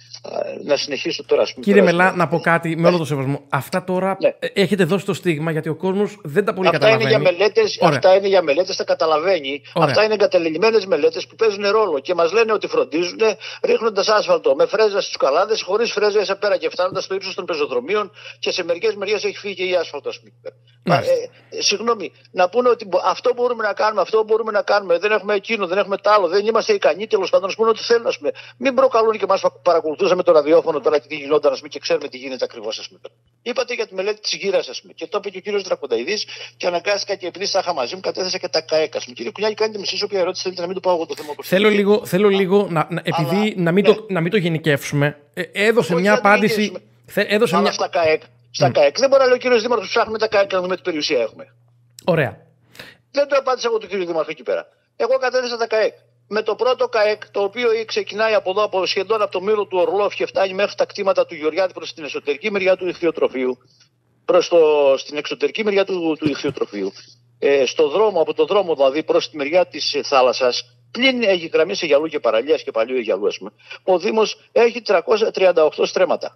Να συνεχίσω τώρα. Πούμε, Κύριε τώρα, Μελά, να πω κάτι με όλο το σεβασμό. Αυτά τώρα ναι. έχετε δώσει το στίγμα γιατί ο κόσμος δεν τα πολύ αυτά καταλαβαίνει. Είναι για μελέτες, αυτά είναι για μελέτες, τα καταλαβαίνει. Ωραία. Αυτά είναι εγκαταλελειμμένες μελέτες που παίζουν ρόλο και μας λένε ότι φροντίζουν ρίχνοντας άσφαλτο με φρέζα στους καλάδες, χωρίς φρέζα σε πέρα και φτάνοντας στο ύψος των πεζοδρομίων και σε μερικές μεριές έχει φύγει και η άσφαλτο. Ε, ε, συγγνώμη, να πούνε ότι αυτό μπορούμε να κάνουμε, αυτό μπορούμε να κάνουμε, δεν έχουμε εκείνο, δεν έχουμε τ' άλλο, δεν είμαστε ικανοί τέλος πάντων να πούνε ότι θέλουν. Μην προκαλούν και μας παρακολουθούσαμε το ραδιόφωνο τώρα και τι γινόταν πούμε, και ξέρουμε τι γίνεται ακριβώς. Είπατε για τη μελέτη της γύρας και το είπε και ο κύριος Δρακονταηδής και αναγκάστηκα και επειδή τα είχα μαζί μου κατέθεσα και τα ΚΑΕΚ. Κύριε Κουνιάκη, κάνετε μισή όποια ερώτηση θέλετε να μην το πάω εγώ το θέμα. Θέλω λίγο, θέλω λίγο να, να, επειδή αλλά, να, μην ναι. το, να μην το γενικεύσουμε, ε, έδωσε Όχι, μια απάντηση. Θε, έδωσε αλλά μια... στα ΚΑΕΚ. Στα mm. ΚΑΕΚ. Δεν μπορεί να λέει ο κύριος Δήμαρχος ψάχνουμε τα ΚΑΕΚ να δούμε τι περιουσία έχουμε. Ωραία. Δεν το απάντησα εγώ του κύριου Δήμαρχου εκεί πέρα. Εγώ κατέθεσα τα ΚΑΕΚ. Με το πρώτο ΚΑΕΚ, το οποίο ξεκινάει από εδώ, από σχεδόν από το μήλο του Ορλόφ και φτάνει μέχρι τα κτήματα του Γεωργιάδη προς την εσωτερική μεριά του ηχθειοτροφείου, προς το, στην εξωτερική μεριά του, του ηχθειοτροφείου, ε, στο δρόμο, από το δρόμο δηλαδή προς τη μεριά της θάλασσας, πλην έχει γραμμή σε γυαλού και παραλίας και παλιού γυαλού, ας πούμε, ο Δήμος έχει τριακόσια τριάντα οκτώ στρέμματα.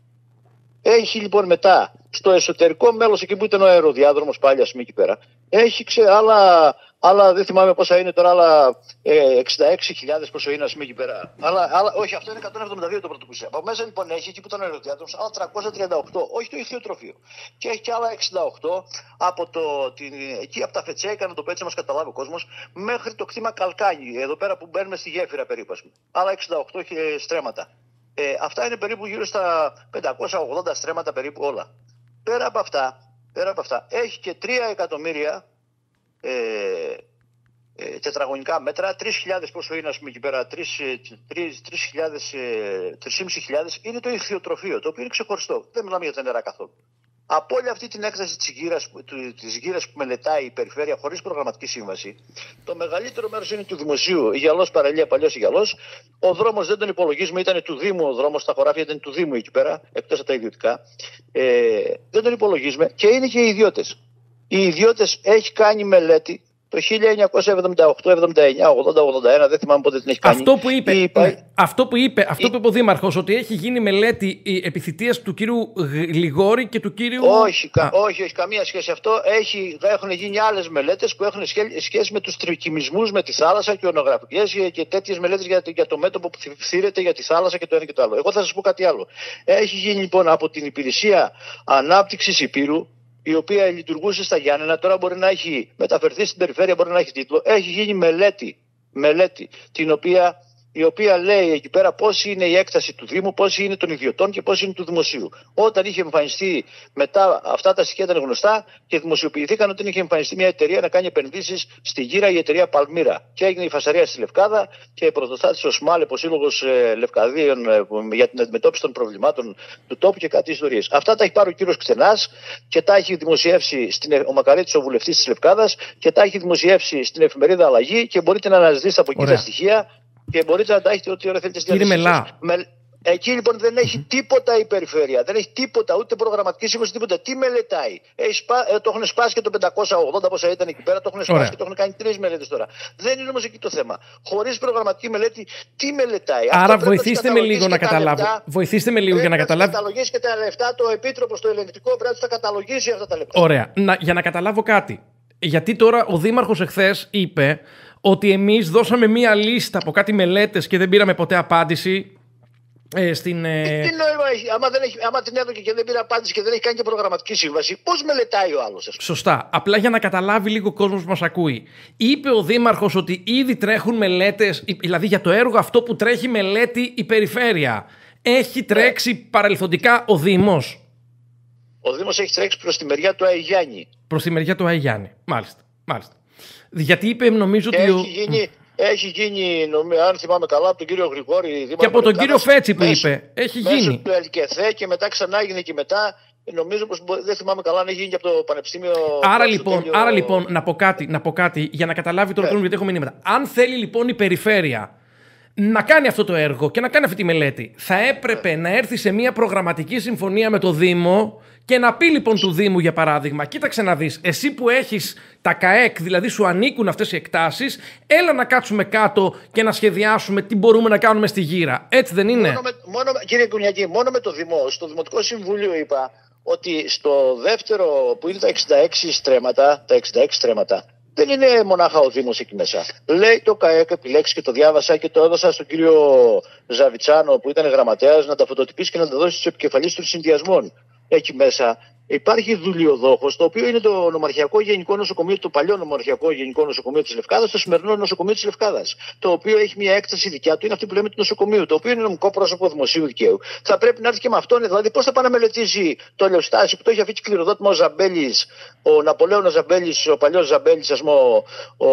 Έχει λοιπόν μετά στο εσωτερικό μέλος, εκεί που ήταν ο αεροδιάδρομος πάλι, ας πούμε εκεί πέρα, έχει ξε, άλλα, άλλα, δεν θυμάμαι πόσα είναι τώρα, άλλα ε, εξήντα έξι χιλιάδες πόσο είναι, ας πούμε εκεί πέρα. Άλλα, άλλα, όχι, αυτό είναι εκατόν εβδομήντα δύο το πρωτοπουσία. Από μέσα λοιπόν έχει εκεί που ήταν ο αεροδιάδρομος, άλλα τριακόσια τριάντα οκτώ, όχι το ηχθειοτροφείο. Και έχει και άλλα εξήντα οκτώ από το, την, εκεί από τα Φετσέικα, να το πω έτσι, μας καταλάβει ο κόσμος, μέχρι το κτήμα Καλκάνι, εδώ πέρα που μπαίνουμε στη γέφυρα περίπου, ας πούμε. Άλλα εξήντα οκτώ στρέμματα. Ε, αυτά είναι περίπου γύρω στα πεντακόσια ογδόντα στρέμματα περίπου όλα. Πέρα από αυτά, πέρα από αυτά έχει και τρία εκατομμύρια ε, ε, τετραγωνικά μέτρα, τρεις χιλιάδες πόσο είναι, ας πούμε εκεί πέρα, τρεις χιλιάδες είναι το ηχθειοτροφείο, το οποίο είναι ξεχωριστό. Δεν μιλάμε για τα νερά καθόλου. Από όλη αυτή την έκταση της γύρας, της γύρας που μελετάει η περιφέρεια χωρίς προγραμματική σύμβαση, το μεγαλύτερο μέρος είναι του δημοσίου. Η Γιαλός παραλία, παλιός η Γιαλός. Ο δρόμος δεν τον υπολογίζουμε, ήταν του Δήμου ο δρόμος, τα χωράφια ήταν του Δήμου εκεί πέρα, εκτός από τα ιδιωτικά. Ε, δεν τον υπολογίζουμε και είναι και οι ιδιώτες. Οι ιδιώτες έχει κάνει μελέτη το χίλια εννιακόσια εβδομήντα οκτώ, εβδομήντα εννιά, ογδόντα, ογδόντα ένα, δεν θυμάμαι πότε την έχει κάνει. Αυτό που είπε, η... ναι, αυτό που είπε, αυτό η... που είπε ο Δήμαρχος, ότι έχει γίνει μελέτη επιθυμίας του κύριου Γλιγόρη και του κύριου... Όχι, κα... όχι, όχι, καμία σχέση αυτό. Έχει... Έχουν γίνει άλλες μελέτες που έχουν σχέση με τους τρικυμισμούς με τη θάλασσα και ονογραφικές και τέτοιες μελέτες για... για το μέτωπο που θύρεται για τη θάλασσα και το ένα και το άλλο. Εγώ θα σας πω κάτι άλλο. Έχει γίνει λοιπόν από την Υπηρεσία Ανάπτυξης Υπήρου, η οποία λειτουργούσε στα Γιάννενα, τώρα μπορεί να έχει μεταφερθεί στην περιφέρεια, μπορεί να έχει τίτλο. Έχει γίνει μελέτη, μελέτη την οποία, η οποία λέει εκεί πέρα πώς είναι η έκταση του Δήμου, πώς είναι των ιδιωτών και πώς είναι του δημοσίου. Όταν είχε εμφανιστεί μετά, αυτά τα στοιχεία ήταν γνωστά και δημοσιοποιηθήκαν όταν είχε εμφανιστεί μια εταιρεία να κάνει επενδύσεις στη γύρα, η εταιρεία Παλμύρα. Και έγινε η φασαρία στη Λευκάδα και πρωτοστάτησε ο ΣΜΑΛΕΠ, ο Σύλλογος ε, Λευκαδίων, ε, για την αντιμετώπιση των προβλημάτων του τόπου και κάτι ιστορίες. Αυτά τα έχει πάρει ο κύριος Ξενάς και τα έχει δημοσιεύσει στην, ο Μακαρίτης, ο βουλευτής της Λευκάδας, και τα έχει δημοσιεύσει στην εφημερίδα Αλλαγή και μπορείτε να αναζητήσετε από εκεί τα στοιχεία. Και μπορείτε να τα έχετε ό,τι ώρα θέλετε στη διάθεσή σας. Κύριε Μελά, Με... Εκεί λοιπόν δεν έχει mm-hmm. τίποτα η περιφέρεια. Δεν έχει τίποτα, ούτε προγραμματική σύμβαση, τίποτα. Τι μελετάει. Έχει σπα... ε, το έχουν σπάσει και το πεντακόσια ογδόντα πόσα ήταν εκεί πέρα, το έχουν σπάσει Ωραία. Και το έχουν κάνει τρεις μελέτες τώρα. Δεν είναι όμως εκεί το θέμα. Χωρίς προγραμματική μελέτη, τι μελετάει. Άρα βοηθήστε με λίγο να καταλάβω. Λεπτά, βοηθήστε με λίγο για να καταλάβω. Θα καταλογίσει και τα λεφτά, το επίτροπο στο ελεγκτικό πρέπει να τα καταλογίσει αυτά τα λεπτά. Ωραία. Να, για να καταλάβω κάτι. Γιατί τώρα ο Δήμαρχος εχθές είπε ότι εμείς δώσαμε μία λίστα από κάτι μελέτες και δεν πήραμε ποτέ απάντηση. Ε, στην, ε... Τι νόημα έχει, άμα, δεν έχει, άμα την έδωκε και δεν πήρε απάντηση και δεν έχει κάνει και προγραμματική σύμβαση, πώς μελετάει ο άλλος? Σωστά. Απλά για να καταλάβει λίγο ο κόσμος που μας ακούει. Είπε ο Δήμαρχος ότι ήδη τρέχουν μελέτες, δηλαδή για το έργο αυτό που τρέχει μελέτη η περιφέρεια. Έχει τρέξει yeah. παρελθοντικά ο Δήμος. Ο Δήμος έχει τρέξει προς τη μεριά του Αϊγιάννη. Προς τη μεριά του Αϊγιάννη. Μάλιστα. Μάλιστα. Γιατί είπε, νομίζω και ότι. Έχει γίνει, έχει γίνει, αν θυμάμαι καλά, από τον κύριο Γρηγόρη. Και από τον κύριο Φέτσι που μέσω, είπε. Έχει μέσω γίνει. Του ΕΛΚΕΘΕ και μετά ξανά έγινε και μετά. Νομίζω πως δεν θυμάμαι καλά αν έχει γίνει και από το Πανεπιστήμιο. Άρα λοιπόν, τέλειο... άρα λοιπόν να, πω κάτι, να πω κάτι για να καταλάβει τώρα yeah. γιατί έχω μηνύματα. Αν θέλει λοιπόν η περιφέρεια να κάνει αυτό το έργο και να κάνει αυτή τη μελέτη, θα έπρεπε yeah. να έρθει σε μια προγραμματική συμφωνία με το Δήμο και να πει λοιπόν του Δήμου, για παράδειγμα, κοίταξε να δεις, εσύ που έχεις τα ΚΑΕΚ, δηλαδή σου ανήκουν αυτές οι εκτάσεις, έλα να κάτσουμε κάτω και να σχεδιάσουμε τι μπορούμε να κάνουμε στη γύρα. Έτσι δεν είναι? Μόνο με, μόνο, κύριε Κουνιακή, μόνο με το Δημό, στο Δημοτικό Συμβούλιο είπα ότι στο δεύτερο που είναι τα εξήντα έξι στρέμματα, τα εξήντα έξι στρέμματα, δεν είναι μονάχα ο Δήμος εκεί μέσα. Λέει το ΚΑΕΚ επιλέξει και το διάβασα και το έδωσα στον κύριο Ζαβιτσάνο που ήταν γραμματέας να τα φωτοτυπήσει και να τα δώσει στους επικεφαλείς των συνδυασμών. Εκεί μέσα υπάρχει δουλειοδόχος, το οποίο είναι το Νομαρχιακό Γενικό Νοσοκομείο, το παλιό Νομαρχιακό Γενικό Νοσοκομείο της Λευκάδας, το σημερινό Νοσοκομείο της Λευκάδας. Το οποίο έχει μια έκταση δικιά του, είναι αυτή που λέμε του νοσοκομείου, το οποίο είναι νομικό πρόσωπο δημοσίου δικαίου. Θα πρέπει να έρθει και με αυτόν, δηλαδή πώς θα πάει να μελετήσει το ελαιοστάσι που το έχει αφήσει κληροδότημα ο Ζαμπέλης, ο Ναπολέων Ζαμπέλης, ο παλιός Ζαμπέλης, ας πούμε, ο.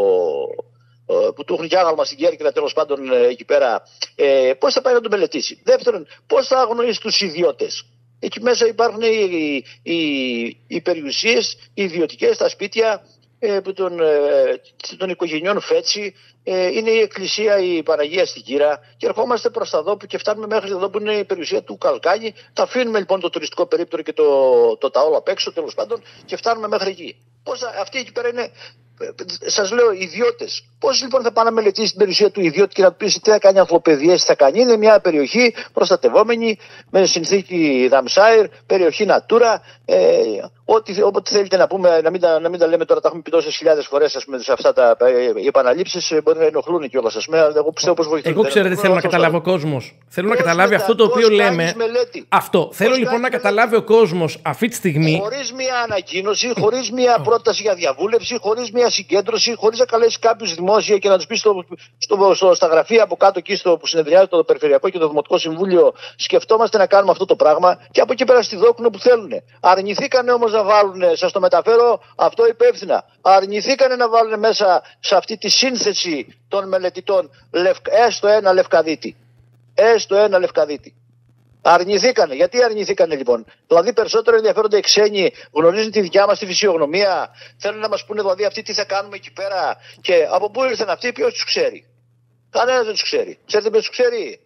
που του έχουν και άγαλμα στην Κέρκυρα, τέλος πάντων εκεί πέρα. Ε, πώς θα πάει να τον μελετήσει? Δεύτερον, πώς θα αγνοήσει τους ιδιώτες? Εκεί μέσα υπάρχουν οι, οι, οι περιουσίες, οι ιδιωτικές, τα σπίτια ε, των, ε, των οικογενειών Φέτσι, ε, είναι η εκκλησία, η Παναγία στην Κύρα και ερχόμαστε προς τα δω και φτάνουμε μέχρι εδώ που είναι η περιουσία του Καλκάνη. Τα αφήνουμε λοιπόν το τουριστικό περίπτερο και το, το ταόλο απ' έξω τέλος πάντων και φτάνουμε μέχρι εκεί. Πώς θα, αυτή εκεί πέρα είναι, σας λέω, ιδιώτες. Πώς λοιπόν θα πάει να μελετήσει την περιουσία του ιδιώτη και να του πει τι θα κάνει, ανθοπαιδείες θα κάνει? Είναι μια περιοχή προστατευόμενη με συνθήκη Δαμσάιρ, περιοχή Natura. Ε, ό,τι, ό,τι θέλετε να πούμε, να μην, τα, να μην τα λέμε τώρα, τα έχουμε πει τόσες χιλιάδες φορές, ας πούμε, σε αυτά τα οι επαναλήψεις μπορεί να ενοχλούν κιόλας. Ας πούμε, εγώ πιστεύω πως βοηθούν. Εγώ ξέρετε, θέλω να καταλάβει ο κόσμος. Θέλω να καταλάβει αυτό το οποίο λέμε. Αυτό. Θέλω λοιπόν να καταλάβει ο κόσμος αυτή τη στιγμή. Χωρίς μια ανακοίνωση, χωρίς μια πρόταση για διαβούλευση, χωρίς μια συγκέντρωση, χωρίς να καλέσει κάποιους δημόσια και να τους πει στο, στο, στο, στα γραφεία από κάτω εκεί στο, που συνεδριάζει το Περιφερειακό και το Δημοτικό Συμβούλιο, σκεφτόμαστε να κάνουμε αυτό το πράγμα και από εκεί πέρα στη δόκουν που θέλουν. Αρνηθήκανε όμως να βάλουν, σας το μεταφέρω αυτό υπεύθυνα, αρνηθήκανε να βάλουν μέσα σε αυτή τη σύνθεση των μελετητών έστω ένα Λευκαδίτη. Έστω ένα Λευκαδίτη. Αρνηθήκανε. Γιατί αρνηθήκανε λοιπόν? Δηλαδή περισσότερο ενδιαφέρονται οι ξένοι, γνωρίζουν τη δικιά μας τη φυσιογνωμία, θέλουν να μας πούνε δηλαδή αυτοί τι θα κάνουμε εκεί πέρα και από πού ήρθαν αυτοί, ποιος τους ξέρει? Κανένας δεν τους ξέρει. Ξέρετε ποιος τους ξέρει?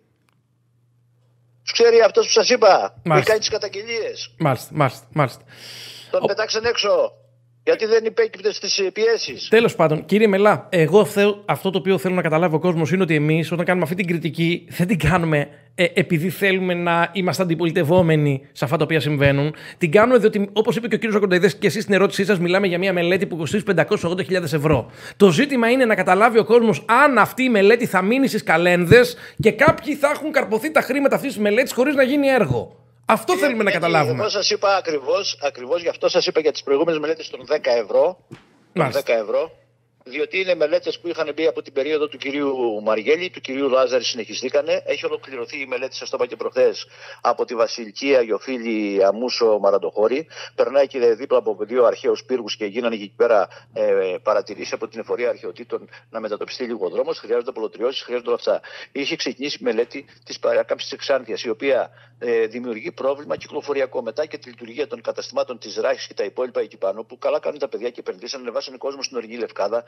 Τους ξέρει αυτός που σας είπα, που κάνει τις καταγγελίες. Μάλιστα, μάλιστα, μάλιστα. Τον Ο... πετάξαν έξω. Γιατί δεν υπέκυπτε στις πιέσεις. Τέλος πάντων, κύριε Μελά, εγώ θέλω, αυτό το οποίο θέλω να καταλάβει ο κόσμος είναι ότι εμείς όταν κάνουμε αυτή την κριτική δεν την κάνουμε ε, επειδή θέλουμε να είμαστε αντιπολιτευόμενοι σε αυτά τα οποία συμβαίνουν. Την κάνουμε διότι, όπως είπε και ο κύριος Ακονταϊδές και εσείς στην ερώτησή σας, μιλάμε για μια μελέτη που κοστίζει πεντακόσιες ογδόντα χιλιάδες ευρώ. Το ζήτημα είναι να καταλάβει ο κόσμος αν αυτή η μελέτη θα μείνει στις καλένδες και κάποιοι θα έχουν καρποθεί τα χρήματα αυτής της μελέτης χωρίς να γίνει έργο. Αυτό θέλουμε ε, να καταλάβουμε. Εγώ σας είπα ακριβώς, ακριβώς γι' αυτό σας είπα για τις προηγούμενες μελέτες των δέκα ευρώ. Των δέκα ευρώ. Διότι είναι μελέτες που είχαν μπει από την περίοδο του κυρίου Μαργέλη, του κυρίου Λάζαρη, συνεχιστήκανε. Έχει ολοκληρωθεί η μελέτη, σας το είπα και προχθές, από τη Βασιλική Αγιοφίλη Αμούσο Μαραντοχώρη. Περνάει και δίπλα από δύο αρχαίους πύργους και γίνανε εκεί πέρα ε, παρατηρήσεις από την εφορία αρχαιοτήτων να μετατοπιστεί λίγο ο δρόμος. Χρειάζονται απολωτριώσεις, χρειάζονται όλα αυτά. Είχε ξεκινήσει η μελέτη της παράκαμψης της Εξάνθειας, η οποία ε, δημιουργεί πρόβλημα κυκλοφοριακό μετά και τη λειτουργία των καταστημάτων της Ράχης και τα υπόλοιπα εκεί πάνω, που καλά κάνουν τα παιδιά και επενδύσαν, ανεβάσανε κόσμο στην ορεινή Λευκάδα.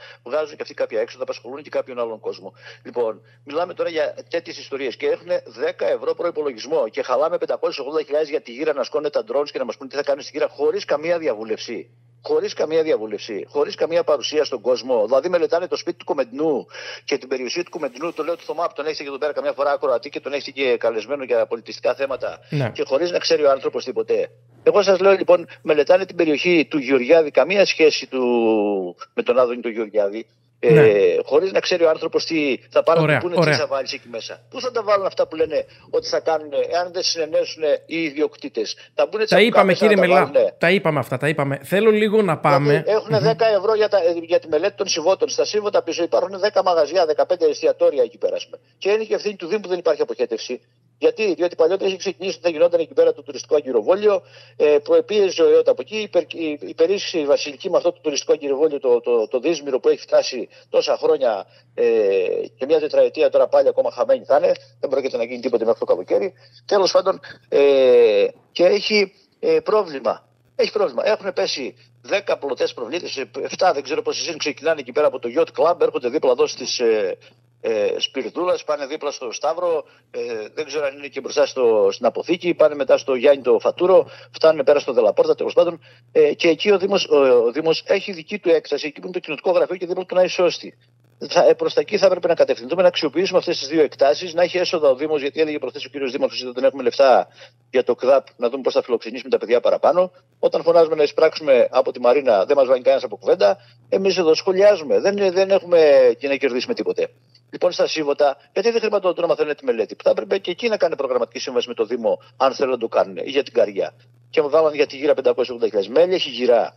βγάζουν και αυτοί κάποια έξοδα, απασχολούν και κάποιον άλλον κόσμο. Λοιπόν, μιλάμε τώρα για τέτοιες ιστορίες και έχουν δέκα ευρώ προϋπολογισμό και χαλάμε πεντακόσιες ογδόντα χιλιάδες για τη γύρα να σκόνε τα drones και να μας πούνε τι θα κάνουν στη γύρα χωρίς καμία διαβούλευση. Χωρίς καμία διαβούλευση, χωρίς καμία παρουσία στον κόσμο. Δηλαδή, μελετάνε το σπίτι του Κομεντινού και την περιουσία του Κομεντινού. Το λέω του Θωμά που τον έχετε και εδώ πέρα καμιά φορά ακροατή και τον έχετε και καλεσμένο για πολιτιστικά θέματα. Ναι. Και χωρίς να ξέρει ο άνθρωπος τίποτε. Εγώ σας λέω λοιπόν, μελετάνε την περιοχή του Γεωργιάδη, καμία σχέση του με τον Άδωνη του Γεωργιάδη. Ναι. Ε, χωρίς να ξέρει ο άνθρωπος τι θα πάνε να πούνε, τι θα βάλει εκεί μέσα. Πού θα τα βάλουν αυτά που λένε ότι θα κάνουν, εάν δεν συνενέσουν οι ιδιοκτήτες. Θα μπουν τα είπαμε κύριε Μελά, τα, τα είπαμε αυτά, τα είπαμε. Θέλω λίγο να πάμε. Δηλαδή, έχουν mm-hmm. δέκα ευρώ για, τα, για τη μελέτη των Σιβώτων. Στα Σίβωτα πίσω υπάρχουν δέκα μαγαζιά, δεκαπέντε εστιατόρια εκεί πέρα. Και είναι και ευθύνη του Δήμου που δεν υπάρχει αποχέτευση. Γιατί, διότι παλιότερα είχε ξεκινήσει ότι θα γινόταν εκεί πέρα το τουριστικό αγκυροβόλιο, ε, προεπίεζε ο ΕΟΤ από εκεί, υπερ, υπερίσχυσε η Βασιλική με αυτό το τουριστικό αγκυροβόλιο, το, το, το, το δύσμηρο που έχει φτάσει τόσα χρόνια ε, και μια τετραετία τώρα πάλι ακόμα χαμένη θα είναι, δεν πρόκειται να γίνει τίποτε μέχρι το καλοκαίρι. Τέλος πάντων, ε, και έχει ε, πρόβλημα. Έχει πρόβλημα. Έχουν πέσει δέκα πλωτές προβλήτες, επτά δεν ξέρω πόσες είναι, ξεκινάνε εκεί πέρα από το Yacht Club, έρχονται δίπλα εδώ στις. Ε, Ε, Σπιρδούλας, πάνε δίπλα στο Σταύρο, ε, δεν ξέρω αν είναι και μπροστά στο, στην αποθήκη, πάνε μετά στο Γιάννη το Φατούρο, φτάνουν πέρα στο Δελαπόρτα τέλος πάντων. Ε, και εκεί ο Δήμος, ο, ο Δήμος έχει δική του έκταση, εκεί που είναι το κοινοτικό γραφείο και δίπλα του να ισώστη. Ε, προς τα εκεί θα έπρεπε να κατευθυνθούμε, να αξιοποιήσουμε αυτές τις δύο εκτάσεις, να έχει έσοδα ο Δήμος, γιατί έλεγε προχθές ο κύριος Δήμαρχος ότι δεν έχουμε λεφτά για το ΚΔΑΠ, να δούμε πώς θα φιλοξενήσουμε τα παιδιά παραπάνω. Όταν φωνάζουμε να εισπράξουμε από τη Μαρίνα, δεν μας βάζει κανένας από κουβέντα. Εμείς εδώ σχολιάζουμε, δεν, δεν έχουμε και να κερδίσουμε τίποτε. Λοιπόν, στα Σίβωτα, γιατί δεν χρηματοδοτούν άμα θέλουν τη μελέτη, που θα έπρεπε και εκεί να κάνει προγραμματική σύμβαση με το Δήμο, αν θέλουν να το κάνουν, ή για την Καριά. Και μου βάλανε για τη γύρα πεντακόσιες ογδόντα χιλιάδες. Μέλη έχει γυρά.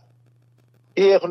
Ή έχουν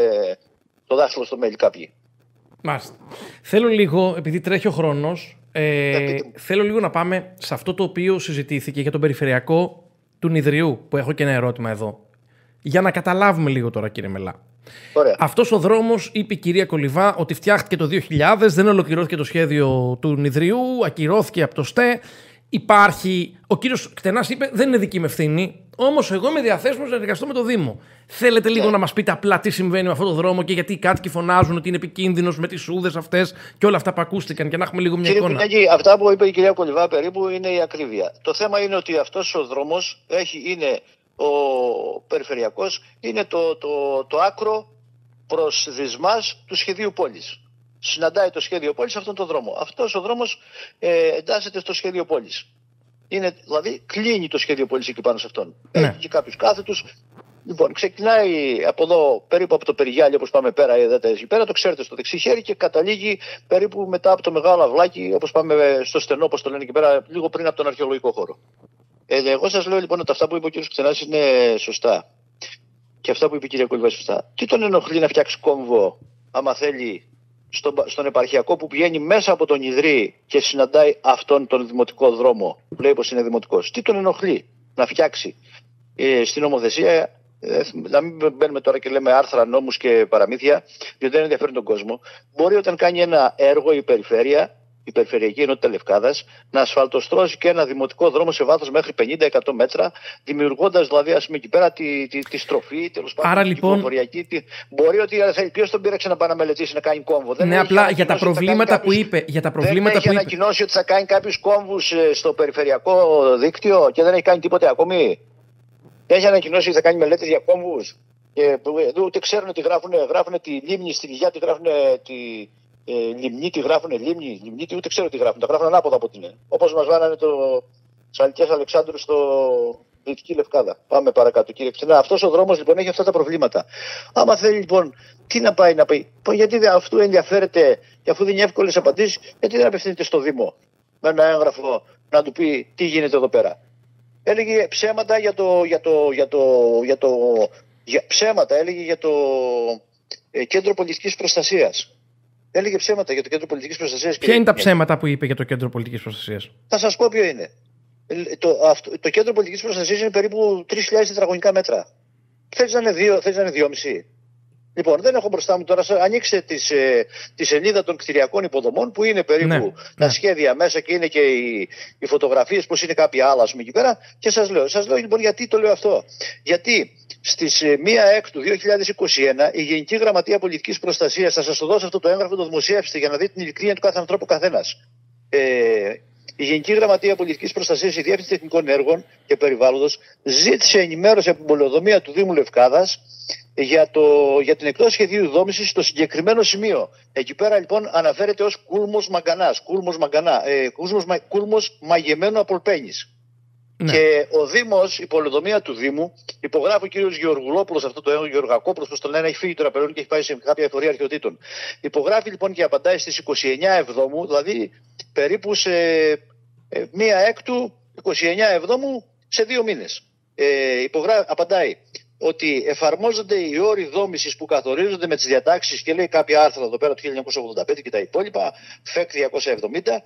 το δάχτυλο στο μέλι κάποιοι. Μάλιστα. Θέλω λίγο, επειδή τρέχει ο χρόνος, ε, θέλω λίγο να πάμε σε αυτό το οποίο συζητήθηκε για τον περιφερειακό του Νηδριού, που έχω και ένα ερώτημα εδώ. Για να καταλάβουμε λίγο τώρα, κύριε Μελά. Ωραία. Αυτός ο δρόμος, είπε η κυρία Κολιβά, ότι φτιάχτηκε το δύο χιλιάδες, δεν ολοκληρώθηκε το σχέδιο του Νηδριού, ακυρώθηκε από το ΣΤΕ. Υπάρχει. Ο κύριος Κτενάς είπε: δεν είναι δική μου ευθύνη. Όμως, εγώ είμαι διαθέσιμος να εργαστώ με το Δήμο. Θέλετε λίγο yeah. να μας πείτε απλά τι συμβαίνει με αυτόν τον δρόμο και γιατί οι κάτοικοι φωνάζουν ότι είναι επικίνδυνος με τις σούδες αυτές και όλα αυτά που ακούστηκαν, και να έχουμε λίγο μια Κύριε εικόνα. Πινέκη, αυτά που είπε η κυρία Κολιβά περίπου είναι η ακρίβεια. Το θέμα είναι ότι αυτός ο δρόμος έχει, είναι ο περιφερειακός, είναι το, το, το άκρο προς δυσμάς του σχεδίου πόλης. Συναντάει το σχέδιο πόλης σε αυτόν τον δρόμο. Αυτός ο δρόμος ε, εντάσσεται στο σχέδιο πόλης. Είναι, δηλαδή κλείνει το σχέδιο πόλης εκεί πάνω σε αυτόν. Ναι. Έχει και κάποιους κάθετους. Λοιπόν, ξεκινάει από εδώ, περίπου από το Περιγιάλι, όπως πάμε πέρα, είδατε εκεί πέρα, το ξέρετε, στο δεξί χέρι, και καταλήγει περίπου μετά από το Μεγάλο Αυλάκι, όπως πάμε στο Στενό, όπως το λένε εκεί πέρα, λίγο πριν από τον αρχαιολογικό χώρο. Ε, εγώ σας λέω λοιπόν ότι αυτά που είπε ο κ. Κτενάς είναι σωστά. Και αυτά που είπε η κυρία Κολιβά σωστά. Τι τον ενοχλεί να φτιάξει κόμβο, άμα θέλει, στον, στον επαρχιακό που πηγαίνει μέσα από τον Ιδρύ και συναντάει αυτόν τον δημοτικό δρόμο, που λέει πως είναι δημοτικός? Τι τον ενοχλεί να φτιάξει ε, στην νομοθεσία, ε, να μην μπαίνουμε τώρα και λέμε άρθρα, νόμους και παραμύθια, γιατί δεν ενδιαφέρουν τον κόσμο. Μπορεί όταν κάνει ένα έργο η περιφέρεια, η Περιφερειακή Ενότητα Λευκάδας, να ασφαλτοστρώσει και ένα δημοτικό δρόμο σε βάθος μέχρι πενήντα με εκατό μέτρα, δημιουργώντας δηλαδή, ας πούμε, εκεί πέρα τη, τη, τη στροφή, τέλος πάντων. Άρα λοιπόν. Τη... Μπορεί ότι ποιος τον πήραξε να πάει να μελετήσει, να κάνει κόμβο? Δεν ναι, απλά για τα προβλήματα που είπε. Για τα προβλήματα δεν έχει που ανακοινώσει είπε. ότι θα κάνει κάποιους κόμβους στο περιφερειακό δίκτυο και δεν έχει κάνει τίποτε ακόμη. Έχει ανακοινώσει ότι θα κάνει μελέτες για κόμβους. Και ούτε ξέρουν τι γράφουν. Γράφουν τη λίμνη στη Λιγιά, τη γράφουν τη. Ε, λιμνή, τη γράφουνε λίμνη, λιμνή, ούτε ξέρω τι γράφουν. Τα γράφουν ανάποδα από την. Όπως μας βάνανε το Σαλικές Αλεξάνδρου στο Δυτική Λευκάδα. Πάμε παρακάτω, κύριε Κτενά. Αυτός ο δρόμος λοιπόν έχει αυτά τα προβλήματα. Άμα θέλει λοιπόν, τι να πάει να πει, γιατί αυτού ενδιαφέρεται, και αφού δίνει εύκολες απαντήσεις, γιατί δεν απευθύνεται στο Δήμο με ένα έγγραφο να του πει τι γίνεται εδώ πέρα? Έλεγε ψέματα για το. Για το, για το, για το για, ψέματα έλεγε για το ε, Κέντρο Πολιτικής Προστασίας. Έλεγε ψέματα για το Κέντρο Πολιτικής Προστασίας. Ποια είναι τα ψέματα που είπε για το Κέντρο Πολιτικής Προστασίας? Θα σας πω ποιο είναι. Το, αυτό, το Κέντρο Πολιτικής Προστασίας είναι περίπου τρεις χιλιάδες τετραγωνικά μέτρα. Θέλεις να είναι δύο, θέλεις να είναι δυόμισι. Λοιπόν, δεν έχω μπροστά μου τώρα. Ανοίξτε τις, ε, τη σελίδα των κτηριακών υποδομών που είναι περίπου ναι, τα ναι. σχέδια μέσα και είναι και οι, οι φωτογραφίες πως είναι κάποια άλλα, ας πούμε, εκεί πέρα. Και σας λέω, σας λέω λοιπόν γιατί το λέω αυτό. Γιατί στις μία Έκτου δύο χιλιάδες είκοσι ένα η Γενική Γραμματεία Πολιτικής Προστασίας, θα σας το δώσω αυτό το έγγραφο, το δημοσιεύστε για να δείτε την ειλικρίνεια του κάθε ανθρώπου καθένας. Ε, η Γενική Γραμματεία Πολιτικής Προστασίας, η Διεύθυνση Τεχνικών Έργων και Περιβάλλοντος, ζήτησε ενημέρωση από την πολεοδομία του Δήμου Λευκάδας για, το, για την εκτός σχεδίου δόμησης στο συγκεκριμένο σημείο. Εκεί πέρα λοιπόν αναφέρεται ως κούλμος μαγκανάς, κούλμος, μαγκανά, ε, κούλμος, κούλμος μαγεμένου από Ολπένης. Ναι. Και ο Δήμος, η πολεοδομία του Δήμου, υπογράφει ο κύριος Γεωργουλόπουλος, αυτό το έγγραφο, Γεωργακόπουλος, που τον λένε, έχει φύγει τώρα πλέον και έχει πάει σε κάποια εφορία αρχαιοτήτων. Υπογράφει λοιπόν και απαντάει στις είκοσι εννέα Εβδόμου, δηλαδή περίπου σε ε, μία Έκτου, είκοσι εννέα Εβδόμου, σε δύο μήνες. Ε, υπογρά... Απαντάει ότι εφαρμόζονται οι όροι δόμησης που καθορίζονται με τις διατάξεις, και λέει κάποια άρθρα εδώ πέρα του χίλια εννιακόσια ογδόντα πέντε και τα υπόλοιπα, ΦΕΚ διακόσια εβδομήντα,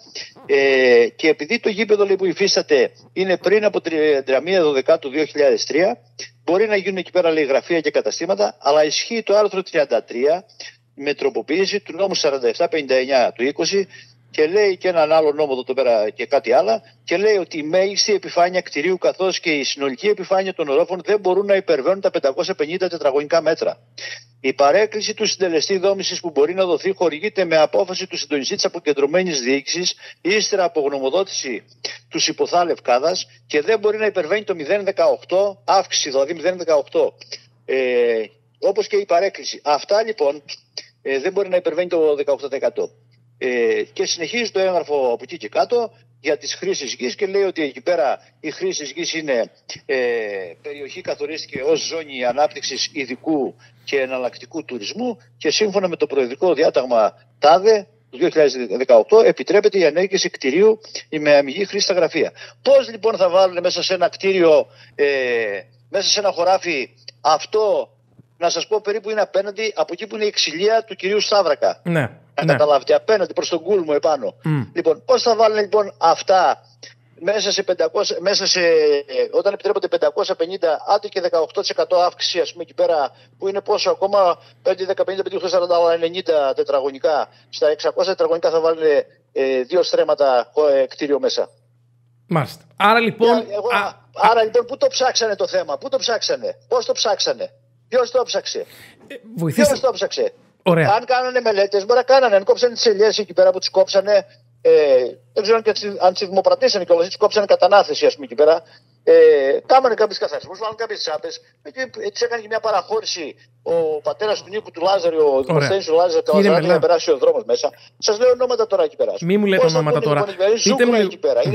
ε, και επειδή το γήπεδο, λέει, που υφίσταται είναι πριν από τριάντα μία Δεκεμβρίου του δύο χιλιάδες τρία, μπορεί να γίνουν εκεί πέρα, λέει, γραφεία και καταστήματα, αλλά ισχύει το άρθρο τριάντα τρία με τροποποίηση του νόμου σαράντα επτά πενήντα εννέα του είκοσι, και λέει και έναν άλλο νόμο εδώ πέρα και κάτι άλλο, και λέει ότι η μέγιστη επιφάνεια κτηρίου καθώς και η συνολική επιφάνεια των ορόφων δεν μπορούν να υπερβαίνουν τα πεντακόσια πενήντα τετραγωνικά μέτρα. Η παρέκκληση του συντελεστή δόμησης που μπορεί να δοθεί χορηγείται με απόφαση του συντονιστή της αποκεντρωμένης διοίκησης ύστερα από γνωμοδότηση του ΣΥΠΟΘΑ Λευκάδας και δεν μπορεί να υπερβαίνει το μηδέν κόμμα δεκαοκτώ, αύξηση δηλαδή μηδέν κόμμα δεκαοκτώ, ε, όπως και η παρέκκληση. Αυτά λοιπόν ε, δεν μπορεί να υπερβαίνει το δεκαοκτώ τοις εκατό. Ε, και συνεχίζει το έγγραφο από εκεί και κάτω για τις χρήσεις γης και λέει ότι εκεί πέρα η χρήση γης είναι ε, περιοχή καθορίστηκε ως ζώνη ανάπτυξης ειδικού και εναλλακτικού τουρισμού και σύμφωνα με το προεδρικό διάταγμα ΤΑΔΕ του δύο χιλιάδες δεκαοκτώ επιτρέπεται η ανέγγιση κτηρίου με αμυγή χρήση στα γραφεία. Πώς λοιπόν θα βάλουν μέσα σε ένα κτίριο, ε, μέσα σε ένα χωράφι αυτό, να σας πω, περίπου είναι απέναντι από εκεί που είναι η ξυλία του κυρίου Σταύρακα. Ναι. Να ναι. καταλάβετε, απέναντι προς τον κούλμο επάνω. Mm. Λοιπόν, πώς θα βάλουν λοιπόν αυτά μέσα σε πεντακόσια, μέσα σε, όταν επιτρέπονται πεντακόσια πενήντα, άντε και δεκαοκτώ τοις εκατό αύξηση, ας πούμε, εκεί πέρα, που είναι πόσο ακόμα, πέντε, δέκα, πενήντα, πενήντα, σαράντα, ενενήντα τετραγωνικά, στα εξακόσια τετραγωνικά θα βάλουν ε, δύο στρέμματα ε, κτίριο μέσα. Μάλιστα. Άρα λοιπόν... Για, εγώ, α, άρα λοιπόν, πού το ψάξανε το θέμα, πού το ψάξανε, πώς το ψάξανε, ποιος το ψάξε, ε, βοηθήστε... ποιος το ψάξε. Ωραία. Αν κάνανε μελέτες, μπορεί να κάνανε. Αν κόψανε τις ελιές εκεί πέρα που τις κόψανε, ε, δεν ξέρω αν τις δημοπρατήσανε κιόλας, τις κόψανε κατά ανάθεση, ας πούμε, εκεί πέρα. Ε, κάμανε κάποιες καθαρισμούς, βάλανε κάποιες τσάπες, της έκανε και μια παραχώρηση ο πατέρας του Νίκου του Λάζαρη, ο Δημοσθένης του Λάζαρη, το Λάζαρη να περάσει ο δρόμος μέσα. Σας λέω ονόματα τώρα εκεί πέρα. Μη μου λέτε ονόματα τώρα. Πείτε μου,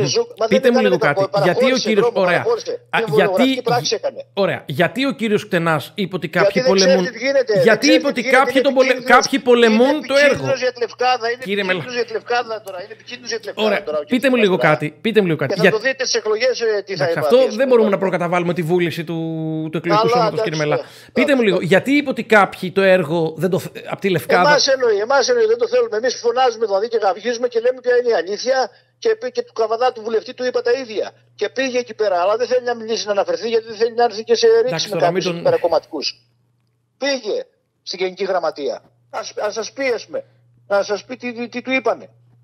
πείτε μου λίγο κάτι. Γιατί ο κύριος. Ωραία. Γιατί... Ωραία. Γιατί ο κύριος Κτενάς είπε ότι κάποιοι πολεμούν. Γιατί είπε ότι κάποιοι πολεμούν το έργο. Κύριε Μελά. Ωραία. Πείτε μου λίγο κάτι. Πείτε μου λίγο κάτι. Θα το δείτε στις εκλογές τι θα αυτό δεν μπορούμε να προκαταβάλουμε τη βούληση του, του εκλογικού σώματος, κύριε Μελά. Πείτε μου λίγο, γιατί είπε ότι κάποιοι το έργο δεν το, από τη Λευκάδα. Εμάς εννοεί, εμάς εννοεί, δεν το θέλουμε. Εμείς φωνάζουμε δηλαδή και γαυγίζουμε και λέμε ποια είναι η αλήθεια. Και, και του Καβαδά του βουλευτή του είπα τα ίδια. Και πήγε εκεί πέρα, αλλά δεν θέλει να μιλήσει, να αναφερθεί, γιατί δεν θέλει να έρθει και σε ρήξη με κάποιους τον... κομματικούς. Πήγε στην Γενική Γραμματεία. Να σας πει, ας πούμε, να σας πει τι, τι, τι του είπανε.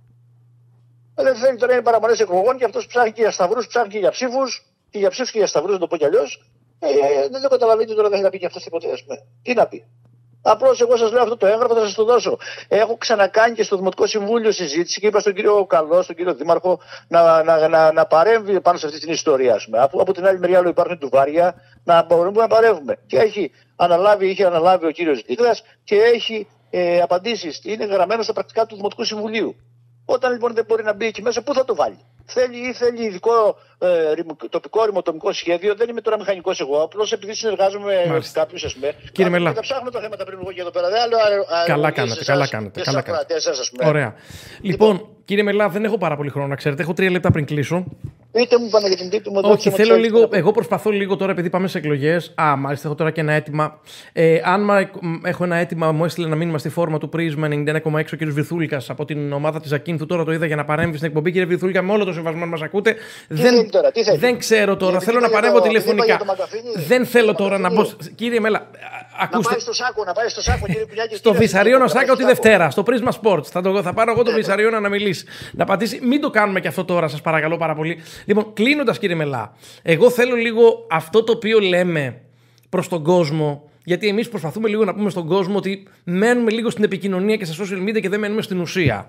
Δεν θέλει τώρα, είναι παραμονές εκλογών και αυτός ψάχνει και για σταυρούς, ψάχνει και για ψήφους. Και για ψήφους και για σταυρούς, να το πω κι αλλιώς. Ε, ε, δεν το καταλαβαίνετε τώρα, δεν έχει να πει και αυτό τίποτε, ας πούμε. Τι να πει. Απλώς εγώ σας λέω αυτό το έγγραφο, θα σας το δώσω. Έχω ξανακάνει και στο Δημοτικό Συμβούλιο συζήτηση και είπα στον κύριο Καλό, στον κύριο Δήμαρχο, να, να, να, να παρέμβει πάνω σε αυτή την ιστορία. Ας πούμε. Από, από την άλλη μεριά, υπάρχουν τουβάρια, να μπορούμε να παρέμβουμε. Και έχει αναλάβει, είχε αναλάβει ο κύριος Δίκλας και έχει ε, απαντήσεις. Είναι γραμμένο στα πρακτικά του Δημοτικού Συμβουλίου. Όταν λοιπόν δεν μπορεί να μπει εκεί μέσα, πού θα το βάλει. Θέλει ή θέλει ειδικό ε, τοπικό ρημοτομικό σχέδιο. Δεν είμαι τώρα μηχανικός εγώ. Απλώς επειδή συνεργάζομαι με κάποιους, ας πούμε. Κύριε Μελά. Θα ψάχνω τα θέματα πριν εγώ και εδώ πέρα. Δεν άλλο, καλά κάνατε, καλά κάνατε. Καλά κάνατε. Ωραία. Λοιπόν, λοιπόν, κύριε Μελά, δεν έχω πάρα πολύ χρόνο να ξέρετε. Έχω τρία λεπτά πριν κλείσω. Πείτε μου, Παναγιώτη μου. Όχι, θέλω ξέρω, λίγο. Εγώ προσπαθώ λίγο τώρα, επειδή πάμε σε εκλογές. Α, μάλιστα, έχω τώρα και ένα αίτημα. Ε, αν έχω ένα αίτημα, μου έστειλε ένα μήνυμα στη φόρμα του Πρίσμα ενενήντα ένα κόμμα έξι ο κ. Βυθούλικας από την ομάδα της Ακίνθου. Τώρα το είδα για να παρέμβει στην εκπομπή. Κύριε Βυθούλικα, με όλο το σεβασμό μας ακούτε. Τι δεν, τώρα, τι δεν ξέρω τώρα. Θέλω να παρέμβω τηλεφωνικά. Δεν θέλω τώρα να μπω. Κύριε Μέλα, Ακούστε... Να πάει στο Σάκο, να πάει στο Σάκο, κύριε Κουνιάκη. Στο Βυσσαρίωνα Σάκο τη Δευτέρα, στο Prisma Sports. Θα, το, θα πάρω εγώ το Βυσσαρίωνα να μιλήσει. Να πατήσει. Μην το κάνουμε και αυτό τώρα, σας παρακαλώ πάρα πολύ. Λοιπόν, κλείνοντας, κύριε Μελά, εγώ θέλω λίγο αυτό το οποίο λέμε προς τον κόσμο. Γιατί εμείς προσπαθούμε λίγο να πούμε στον κόσμο ότι μένουμε λίγο στην επικοινωνία και στα social media και δεν μένουμε στην ουσία.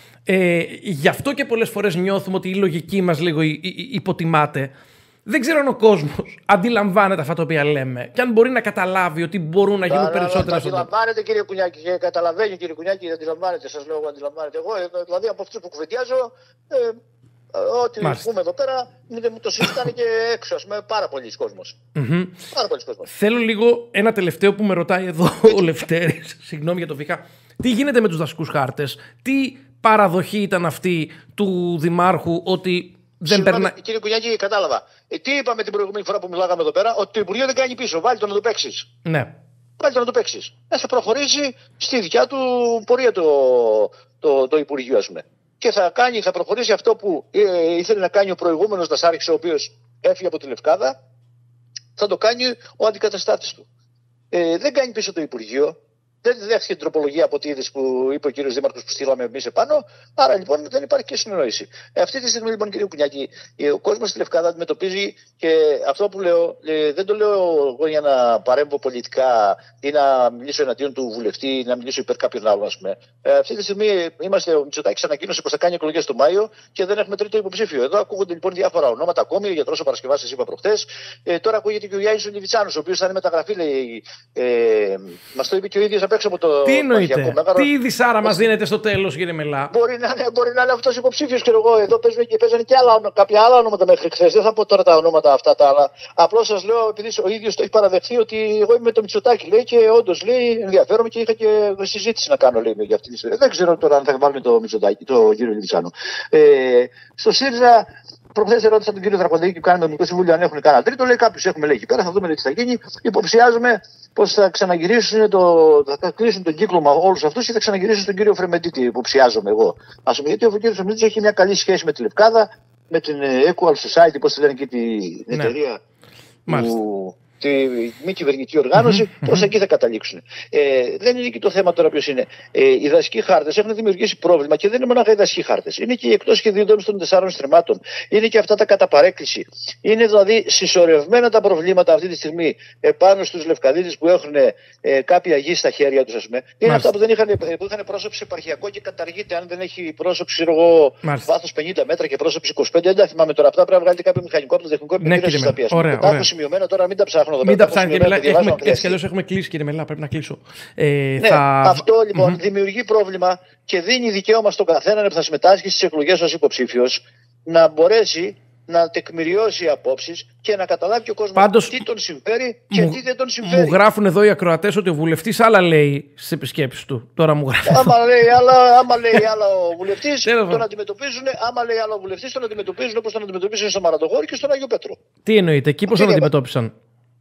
Ε, γι' αυτό και πολλές φορές νιώθουμε ότι η λογική μας λίγο υποτιμάται. Δεν ξέρω αν ο κόσμος αντιλαμβάνεται αυτά τα οποία λέμε και αν μπορεί να καταλάβει ότι μπορούν να γίνουν να, περισσότερα να, στον τόπο. Αντιλαμβάνεται, κύριε Κουνιάκη, και καταλαβαίνει, κύριε Κουνιάκη, αντιλαμβάνεται. Σας λέω, αντιλαμβάνεται. Εγώ, δηλαδή, από αυτούς που κουβεντιάζω, ε, ό,τι Μάλιστα. πούμε εδώ πέρα, μου το συζητάνε και έξω, ας πούμε, πάρα πολλοί κόσμος. Mm-hmm. Πάρα πολλοί κόσμος. Θέλω λίγο ένα τελευταίο που με ρωτάει εδώ ο Λευτέρης. Συγγνώμη για το Βίκα. Τι γίνεται με τους δασικούς χάρτες, τι παραδοχή ήταν αυτή του Δημάρχου ότι. Δεν περνά... Κύριε Κουνιάκη, κατάλαβα. Ε, τι είπαμε την προηγούμενη φορά που μιλάγαμε εδώ πέρα, ότι το Υπουργείο δεν κάνει πίσω. Βάλει το να το παίξει. Ναι. Βάλει το να το παίξει. Ε, θα προχωρήσει στη δικιά του πορεία το, το, το Υπουργείο, α πούμε. Και θα, κάνει, θα προχωρήσει αυτό που ε, ήθελε να κάνει ο προηγούμενος Δασάρχης, ο οποίος έφυγε από τη Λευκάδα. Θα το κάνει ο αντικαταστάτης του. Ε, δεν κάνει πίσω το Υπουργείο. Δεν δέχτηκε την τροπολογία από τη είδηση που είπε ο κύριος Δήμαρχος που στείλαμε εμείς επάνω. Άρα λοιπόν δεν υπάρχει και συνεννόηση. Ε, αυτή τη στιγμή λοιπόν, κύριε Κουνιάκη, ο κόσμος στη Λευκάδα αντιμετωπίζει και αυτό που λέω, ε, δεν το λέω εγώ για να παρέμβω πολιτικά ή να μιλήσω εναντίον του βουλευτή ή να μιλήσω υπέρ κάποιον άλλον, ας πούμε. Ε, αυτή τη στιγμή είμαστε, ο Μητσοτάκης ανακοίνωσε πως θα κάνει εκλογές το Μάιο και δεν έχουμε τρίτο υποψήφιο. Εδώ ακούγονται λοιπόν διάφορα ονόματα ακόμη. Ο γιατρός ο Παρασκευάς, σας είπα προχθές. Ε, τώρα ακούγεται και ο Γιάννης ο Λιβιτσάνος, ο οποίος θα είναι μεταγραφή, λέει. Ε, μας το είπε και ο ίδιος. Το τι εννοείται, τι ειδισάρα μας δίνεται στο τέλος, κύριε Μελά. Μπορεί να είναι, μπορεί να είναι αυτός υποψήφιος και εγώ. Εδώ παίζουν και, παίζανε και άλλα, κάποια άλλα ονόματα μέχρι χθες. Δεν θα πω τώρα τα ονόματα αυτά τα άλλα. Απλώς σας λέω, επειδή ο ίδιος το έχει παραδεχθεί, ότι εγώ είμαι με το Μητσοτάκη, λέει, και όντως λέει ενδιαφέρομαι και είχα και συζήτηση να κάνω, λέει, για αυτή τη στιγμή. Δεν ξέρω τώρα αν θα βάλουμε το Μητσοτάκη, το κύριο Λιβιτσάνο. Ε, στο ΣΥΡΙΖΑ. Προχθές ερώτησα τον κύριο Δρακοντή που κάνουμε το Συμβούλιο αν έχουν κανένα τρίτο. Λέει κάποιους έχουμε, λέει εκεί πέρα, θα δούμε τι θα γίνει. Υποψιάζουμε πως θα ξαναγυρίσουν, το, θα κλείσουν τον κύκλο με όλους αυτούς και θα ξαναγυρίσουν τον κύριο Φρεμεντίτη. Υποψιάζομαι εγώ. Ας πούμε, γιατί ο κύριος Φρεμεντίτης έχει μια καλή σχέση με τη Λευκάδα, με την Equal Society, πώς τη λένε εκεί την ναι. εταιρεία. Που... τη μη κυβερνητική οργάνωση, mm-hmm. προς εκεί θα καταλήξουν. Ε, δεν είναι και το θέμα τώρα ποιος είναι. Ε, οι δασικοί χάρτες έχουν δημιουργήσει πρόβλημα και δεν είναι μόνο οι δασικοί χάρτες. Είναι και οι εκτός σχεδίων των τεσσάρων στρεμμάτων. Είναι και αυτά τα κατά παρέκκληση. Είναι δηλαδή συσσωρευμένα τα προβλήματα αυτή τη στιγμή επάνω στους Λευκαδίτες που έχουν ε, κάποια γη στα χέρια τους, ας πούμε. Είναι Μάλιστα. αυτά που, δεν είχαν, που είχαν πρόσωψη επαρχιακό και καταργείται αν δεν έχει πρόσωψη βάθος πενήντα μέτρα και πρόσωψη είκοσι πέντε. Δεν τα θυμάμαι τώρα. Αυτά πρέπει να βγάλετε κάποιο μηχανικό από το τεχνικό επίπεδο. Τα έχω σημειωμένα τώρα, μην τα ψάχνω. Μην τα ψάχνετε, έχουμε, έτσι κι αλλιώς έχουμε κλείσει, κύριε Μελά, πρέπει να κλείσω. Ε, ναι, θα... Αυτό λοιπόν mm-hmm. δημιουργεί πρόβλημα και δίνει δικαίωμα στον καθέναν που θα συμμετάσχει στις εκλογές ως υποψήφιος να μπορέσει να τεκμηριώσει απόψεις και να καταλάβει και ο κόσμος Πάντως, τι τον συμφέρει και μου, τι δεν τον συμφέρει. Μου γράφουν εδώ οι ακροατές ότι ο βουλευτής άλλα λέει στις επισκέψεις του. Τώρα μου γράφουν. Άμα λέει άλλα, άμα λέει άλλα ο βουλευτής, τον αντιμετωπίζουν. Άμα λέει άλλα ο βουλευτής, τον αντιμετωπίζουν όπως τον αντιμετωπίζουν στο Μαραντοχώρι και στον Άγιο Πέτρο. Τι εννοείται, εκεί πώς τον αντιμετώπισαν?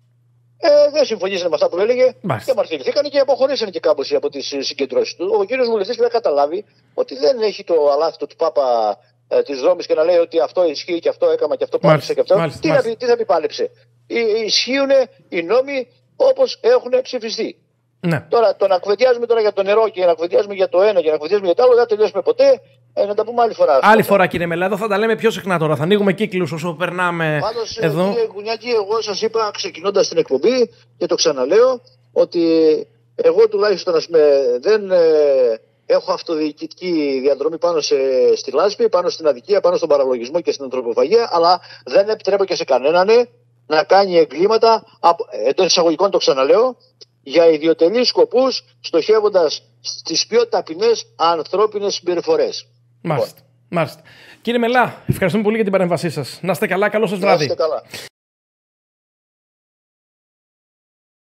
Ε, δεν συμφωνήσανε με αυτά που έλεγε Μάλιστα. και αμαρτυρηθήκαν και αποχωρήσαν και κάπως από τις συγκεντρώσεις του. Ο κύριος βουλευτής πρέπει να καταλάβει ότι δεν έχει το αλάθητο του Πάπα ε, της δρόμης και να λέει ότι αυτό ισχύει και αυτό έκαμα και αυτό πάλεψε και αυτό. Μάλιστα. Τι, Μάλιστα. Να πει, τι θα πει πάλεψε? Ε, ισχύουν οι νόμοι όπως έχουν ψηφιστεί. Ναι. Τώρα το να κουβεντιάζουμε τώρα για το νερό και να κουβεντιάζουμε για το ένα και να κουβεντιάζουμε για το άλλο δεν θα τελειώσουμε ποτέ. Ε, να τα πούμε άλλη φορά. Άλλη φορά, κύριε Μελά, εδώ θα τα λέμε πιο συχνά τώρα. Θα ανοίγουμε κύκλους όσο περνάμε. Πάντως, εδώ. Κύριε Κουνιάκη, εγώ σας είπα ξεκινώντας την εκπομπή και το ξαναλέω ότι εγώ τουλάχιστον ας πούμε, δεν ε, έχω αυτοδιοικητική διαδρομή πάνω σε, στη λάσπη, πάνω στην αδικία, πάνω στον παραλογισμό και στην ανθρωποφαγία, αλλά δεν επιτρέπω και σε κανέναν να κάνει εγκλήματα, εντός εισαγωγικών το ξαναλέω, για ιδιωτελείς σκοπούς, στοχεύοντας στις πιο ταπεινές ανθρώπινες συμπεριφορές. Μάλιστα. Μάλιστα. Κύριε Μελά, ευχαριστούμε πολύ για την παρέμβασή σας. Να είστε καλά, καλό σας βράδυ. Να είστε καλά.